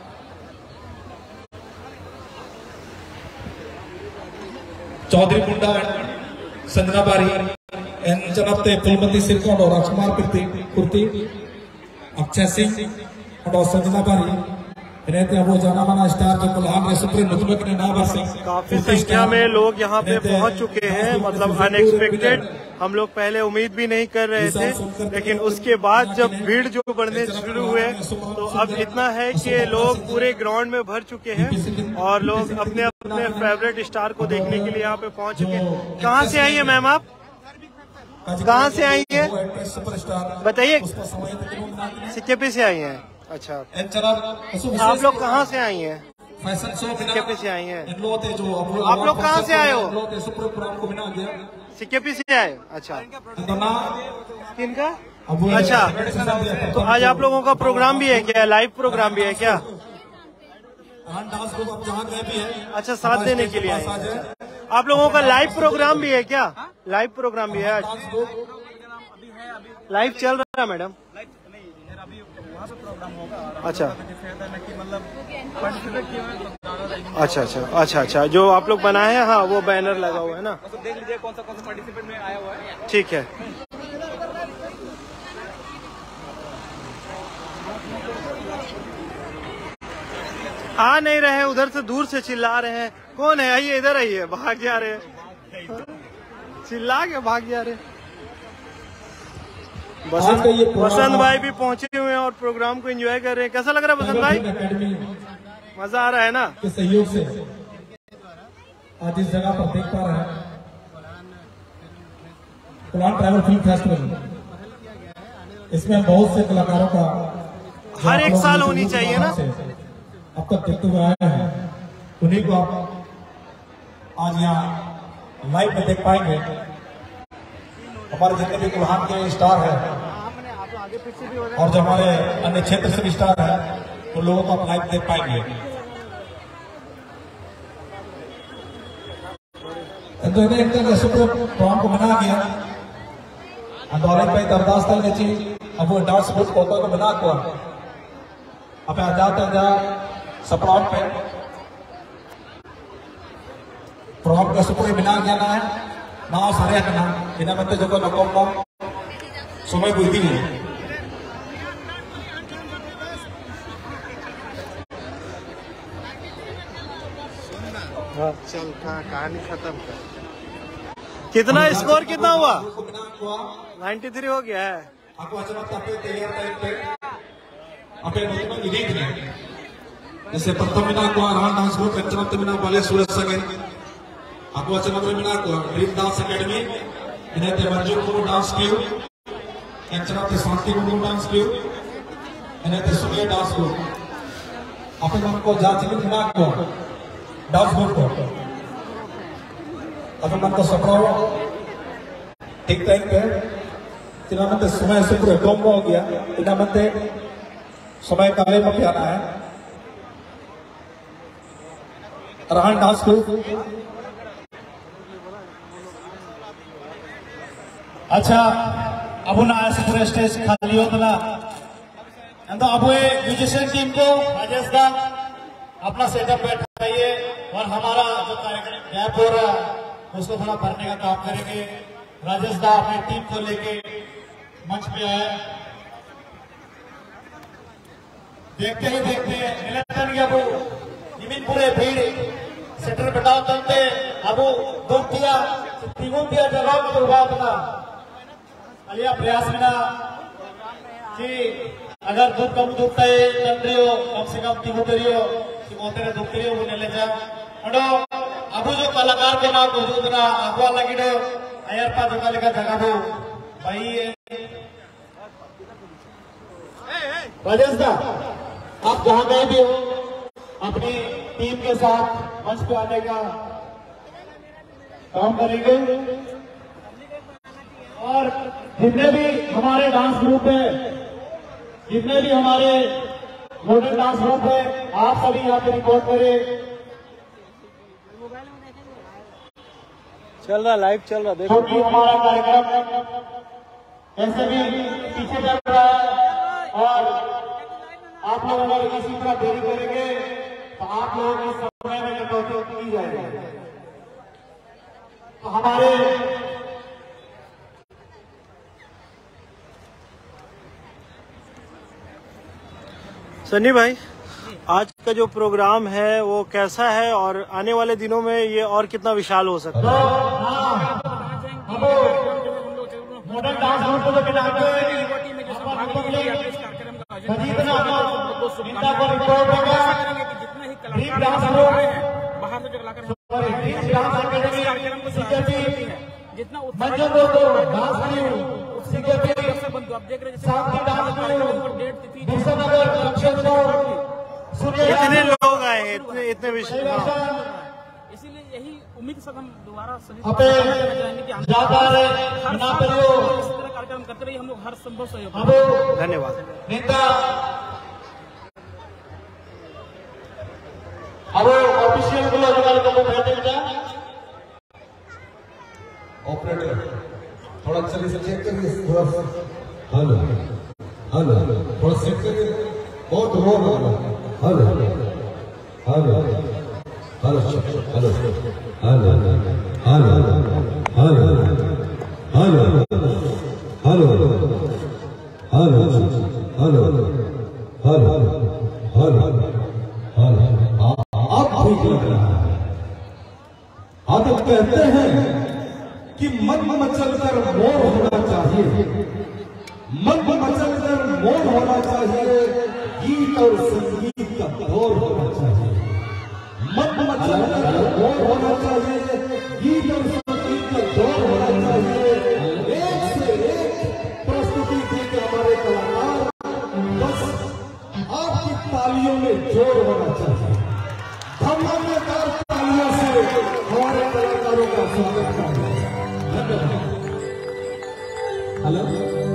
चौधरी मुंडा संजना बारी एन जनपते फुलमती सिरकोन और राजकुमार कुर्ती अक्षय सिंह और संजना बारी रहते हैं वो जाना माना स्टार जो कुल्हान ने सुप्रीम मुतलक ने नाम से काफी संख्या में लोग यहाँ पे पहुँच चुके हैं, मतलब अनएक्सपेक्टेड। हम लोग पहले उम्मीद भी नहीं कर रहे थे, लेकिन उसके बाद जब भीड़ जो बढ़ने शुरू हुए तो अब इतना है कि लोग पूरे ग्राउंड में भर चुके हैं और लोग अपने अपने फेवरेट स्टार को देखने के लिए यहाँ पे पहुँच चुके हैं। कहाँ से आई है मैम आप? कहाँ से आई है बताइए? सिक्केपी से आई है। अच्छा, आप लोग कहाँ से आई हैं? सिक्केपी से आई हैं। आप लोग कहाँ से आए हो? सिक्केपी से आए? अच्छा, किनका? अच्छा, तो आज आप लोगों का प्रोग्राम भी है क्या? लाइव प्रोग्राम भी है क्या? अच्छा, साथ देने के लिए आए। आप लोगों का लाइव प्रोग्राम भी है क्या? लाइव प्रोग्राम भी है आज? लाइव चल रहा है मैडम? अच्छा अच्छा अच्छा अच्छा अच्छा जो आप लोग बनाए हैं, हाँ वो बैनर लगा हुआ है ना, देख लीजिए कौन सा कौन सा पार्टिसिपेंट में आया हुआ है। ठीक है, आ नहीं रहे, उधर से दूर से चिल्ला रहे हैं। कौन है? आइए इधर आइए, भाग जा रहे हैं, चिल्ला के भाग जा रहे हैं। बसंत बसंत भाई भी पहुंचे हुए हैं और प्रोग्राम को एंजॉय कर रहे हैं। कैसा लग रहा है बसंत भाई? मजा आ रहा है ना? के सहयोग से आज इस जगह पर देख पा रहे हैं कुल्हान ट्रैवल फिल्म फेस्टिवल। इसमें बहुत से कलाकारों का हर एक साल होनी चाहिए ना, अब तक देखते हुए आए हैं, उन्हीं को आप आज यहाँ लाइव में देख पाएंगे। हमारे जितने भी कुल्हान के स्टार हैं और जो हमारे अन्य क्षेत्र से भी स्टार हैं, उन लोगों को आप लाइव देख पाएंगे। तो प्रोग्राम को बना गया अंदौलन पे अरदास तल ने अब वो डांस बुक को बना को अब आजाद आजा सप्राउट पे From the super binang yan na now sari ka na kinamante joko nakompo sumay building चल कहानी खत्म कर कितना स्कोर कितना हुआ नाइन्टी थ्री हो गया है aku acara tapi tayar tayar pe apa yang mau ini ini जैसे प्रथम बिना को आराम डांस ग्रुप कंचन बिना वाले सूरज सगे aku acara बिना को ड्रीम डांस एकेडमी इन्हें ते मंजू को डांस क्यू कंचन ते शांति को डांस क्यू इन्हें ते सूर्य डांस को अपन मन को जांच बिना को डांस ग्रुप को अपन मन को सपराओ ठीक टाइम पे तिनामते समय से पूरे कम हो गया तिनामते समय काले में क्या है राहन डांस को अच्छा अब ना ऐसे पूरे स्टेज खाली होता ना तो अब ये म्यूजिशियन टीम को राजेश दा अपना सेटअप बैठाइए और हमारा जो कार्यक्रम गैप हो रहा है उसको थोड़ा भरने का काम करेंगे राजेश दा अपनी टीम को लेके मंच पे आए देखते ही देखते निलंबन अब निमिन पूरे भीड़ सेटर बताओ तंते अब दोटिया तीनों दिया जवाब तो बात ना अलिया प्रयास में ना कि अगर दूध कम दुखता है तंत्रियो कम से कम तीनों करियो कि मोते ने दुख करियो वो नहीं ले जा अडो अब जो कलाकार को ना कुछ ना आगवा लगी डो अयर पा जो कल का जगह हो भाई राजेश दा आप जहां गए भी हो अपनी टीम के साथ मंच पे आने का काम करेंगे और जितने भी हमारे डांस ग्रुप है जितने भी हमारे मॉडर्न डांस ग्रुप है आप सभी यहाँ पे रिकॉर्ड करें चल रहा लाइव चल रहा देखो क्योंकि हमारा कार्यक्रम ऐसे भी पीछे चल रहा है और आप लोग अगर इसी तरह देरी करेंगे तो आप लोगों के समय में कटौती की जाएगी तो हमारे सन्नी भाई आज का जो प्रोग्राम है वो कैसा है और आने वाले दिनों में ये और कितना विशाल हो सकता है मॉडर्न डांस ग्रुप को बनाते जितना इतने लोग आए हैं इतने इतने विशाल इसीलिए यही उम्मीद से हम दोबारा सभी कार्यक्रम करते रहिए हम लोग हर संभव सहयोग धन्यवाद अब ऑफिशियल को ऑपरेटर थोड़ा चलिए से चेक करिए थोड़ा हेलो हेलो थोड़ा चेक करिए बहुत रो रहा है hello hello hello hello hello hello hello hello hello hello hello hello hello आप ठीक लग रहा है आप तो कहते हैं कि मन मचल कर मोर होना चाहिए मन मचल कर मोर होना चाहिए गीत और संगीत का दौर होना चाहिए मन मचल कर मोर होना चाहिए गीत और संगीत का दौर होना चाहिए एक से एक प्रस्तुति के हमारे कलाकार बस आपकी तालियों में जोर होना चाहिए धमाकेदार तालियों से हमारे कलाकारों का स्वागत करें hello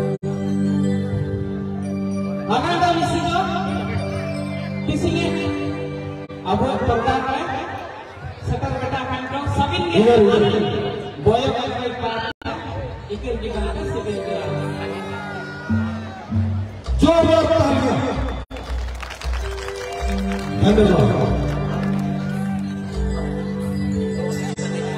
Agenda visigo di sini abu pertama setelah kita akan kau samin gitu boleh boleh pak ikir di kana sebagai जोरदार तालियां धन्यवाद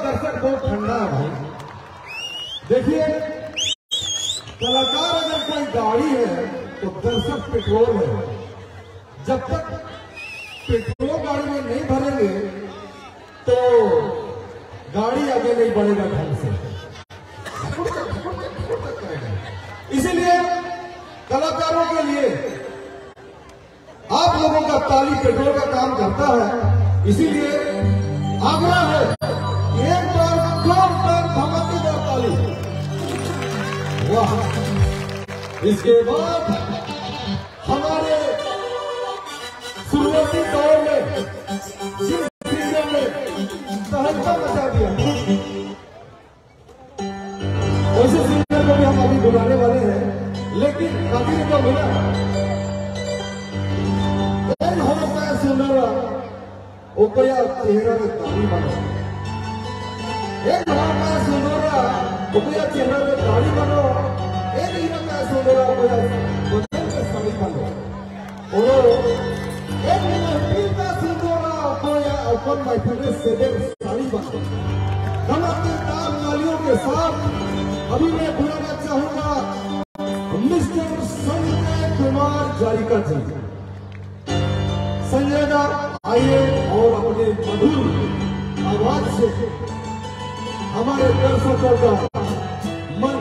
दर्शक बहुत ठंडा है भाई। देखिए, कलाकार अगर कोई गाड़ी है तो दर्शक पेट्रोल है। जब तक पेट्रोल गाड़ी में नहीं भरेंगे तो गाड़ी आगे नहीं बढ़ेगा ढंग से। इसीलिए कलाकारों के लिए आप लोगों का ताली पेट्रोल का काम करता है। इसीलिए आग्रह है, एक बार जोरदार धमाकेदार ताली। वाह! इसके बाद हमारे शुरुआती दौर में जिन चीजों ने तहलका मचा दिया, वैसे सिंगर को भी हम अभी बुलाने वाले हैं, लेकिन काफी तो मिला सुंदर उपया चेहरा में दाढ़ी बनो। एक हमारा सुंदर उपया चेहरा में दाढ़ी बनो। एक ही का सुंदर उपया बदन में साड़ी बनो। और एक ही का सुंदर उपया अपन मैथुने से साड़ी बनो। धमाकेदार तालियों के साथ अभी मैं बुलाना चाहूंगा मिस्टर संजय कुमार जारिका जी। संजय दा आइए और अपने मधुर आवाज से हमारे दर्शकों का मन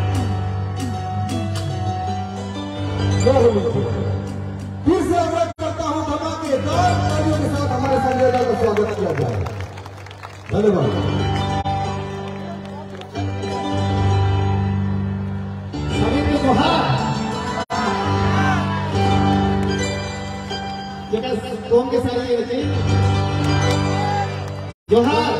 फिर से अनुरोध करता हूं, धमाकेदार तालियों के साथ हमारे संजय दा का स्वागत किया जाए। धन्यवाद। सभी को जोहार। कौन के सारे बच्चे जोहार।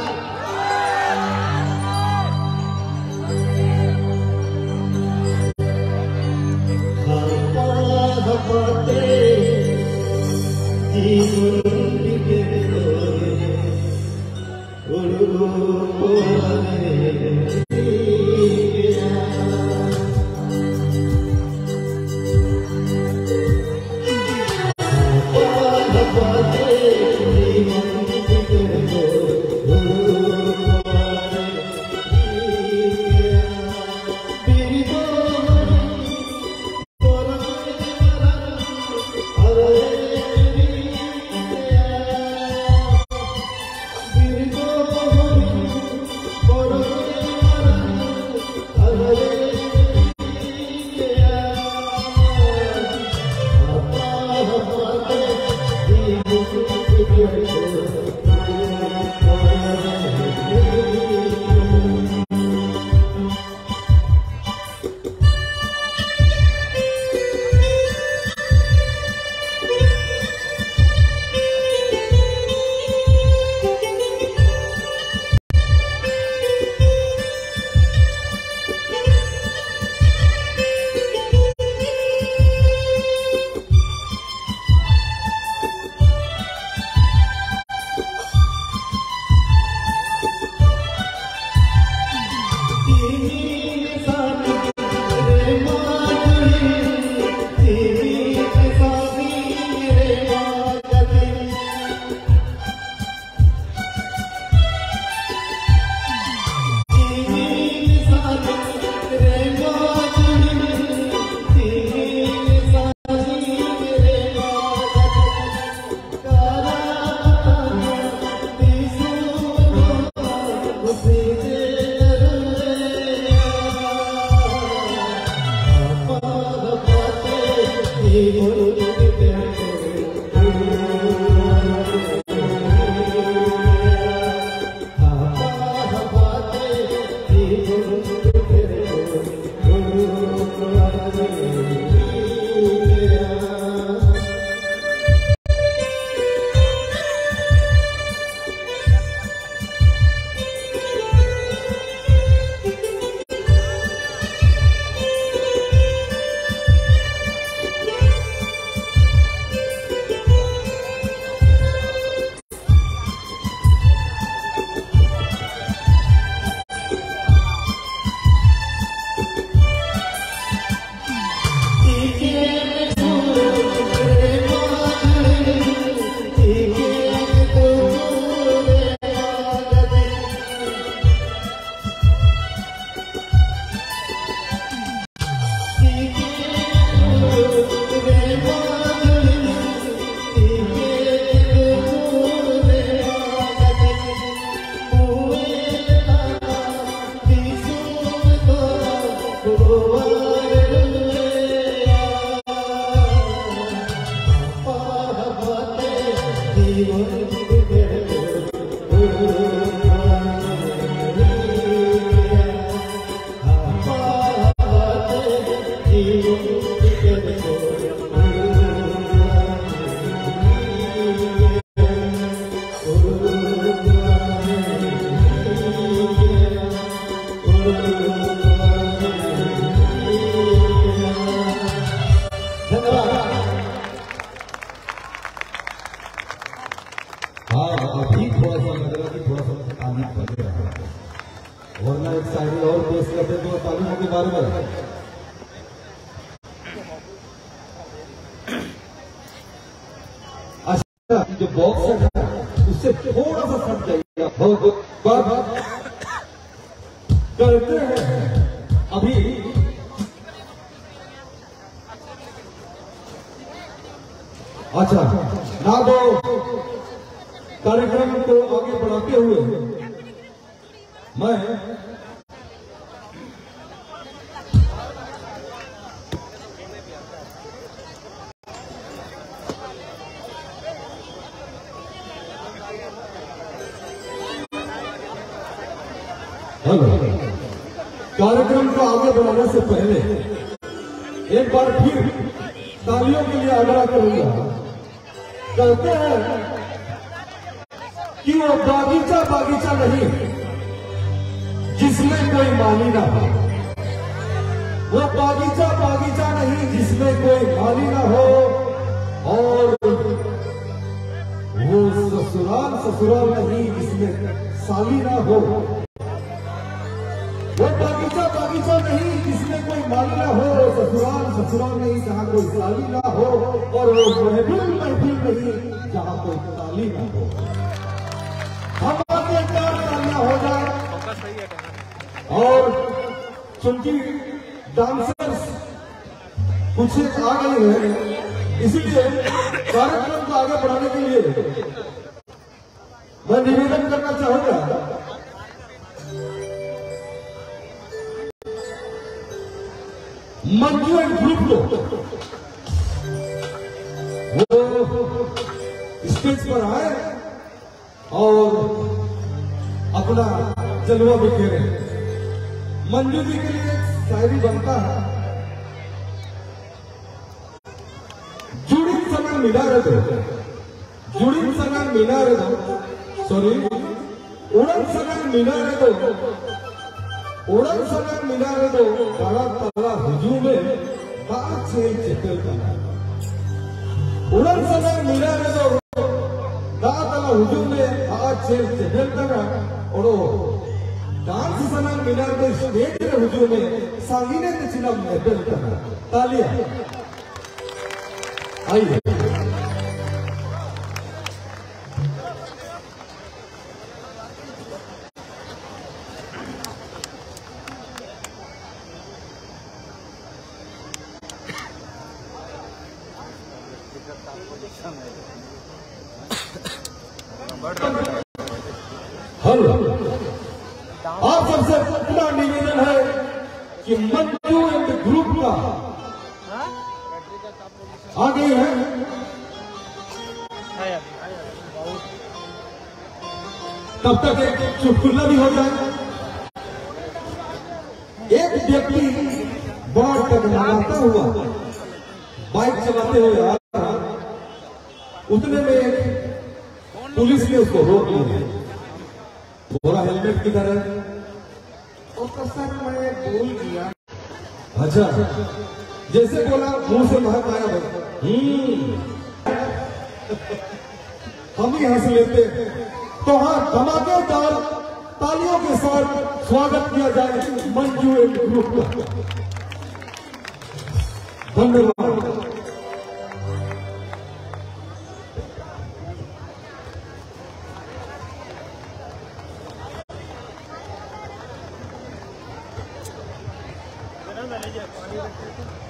वरना एक शायरी और पेश करते तो तालीमों के बारे में। अच्छा, जो बॉक्स है उससे थोड़ा सा सट जाइएगा। बहुत बात करते हैं अभी। अच्छा, ना तो कार्यक्रम को आगे बढ़ाते हुए मैं कार्यक्रम को आगे बढ़ाने से पहले एक बार फिर तालियों के लिए आग्रह करूंगा। कहते हैं कि वो बागीचा बागीचा नहीं जिसमें कोई माली ना हो। वो बागीचा बागीचा नहीं जिसमें कोई माली ना हो। और वो ससुराल ससुराल नहीं जिसमें साली ना हो। वो बागीचा बागीचा नहीं जिसमें कोई माली ना हो। ससुराल ससुराल नहीं जहाँ कोई साली ना हो। और वो महफिल महफिल नहीं जहाँ कोई ताली ना हो। हम आगे चार तालियां हो जाए। और चूंकि डांसर्स कुछ आ गए हैं, इसलिए कार्यक्रम को आगे बढ़ाने के लिए मैं निवेदन करना चाहूंगा मंजू एंड ग्रुप को वो स्टेज पर आए और अपना जलवा बिखेरे। मंजू जी के लिए शायरी बनता है। जुड़ी समय मिला रे दो, जुड़ी समय मिला रे दो, सॉरी उड़न समय मिला रे दो, उड़न समय मिला रे दो। बड़ा ताला हुजूम में बात से चेतल का उड़न समय मिला रे दो। दाताला हुजूम में आज से चेतल का और डांस समय मिला रे स्टेज रे हुजूम में सांगीने ने चिला महफिल का तालियां आइए। हेलो, आप सबसे अपना निवेदन है कि मंजू एंड ग्रुप का आ गई है। तब तक एक चुटकुला भी हो जाए। एक व्यक्ति बड़ा टकराता हुआ बाइक चलाते हुए आ रहा, उतने में पुलिस ने उसको रोक लिया। बोला हेलमेट किधर है? उसका सर मैं भूल गया। अच्छा, जैसे बोला मुंह से महक आया भाई। हम ही हंस लेते। तो हाँ, धमाकेदार तालियों के साथ स्वागत किया जाए मंजू एंड ग्रुप का। धन्यवाद। मैनेजर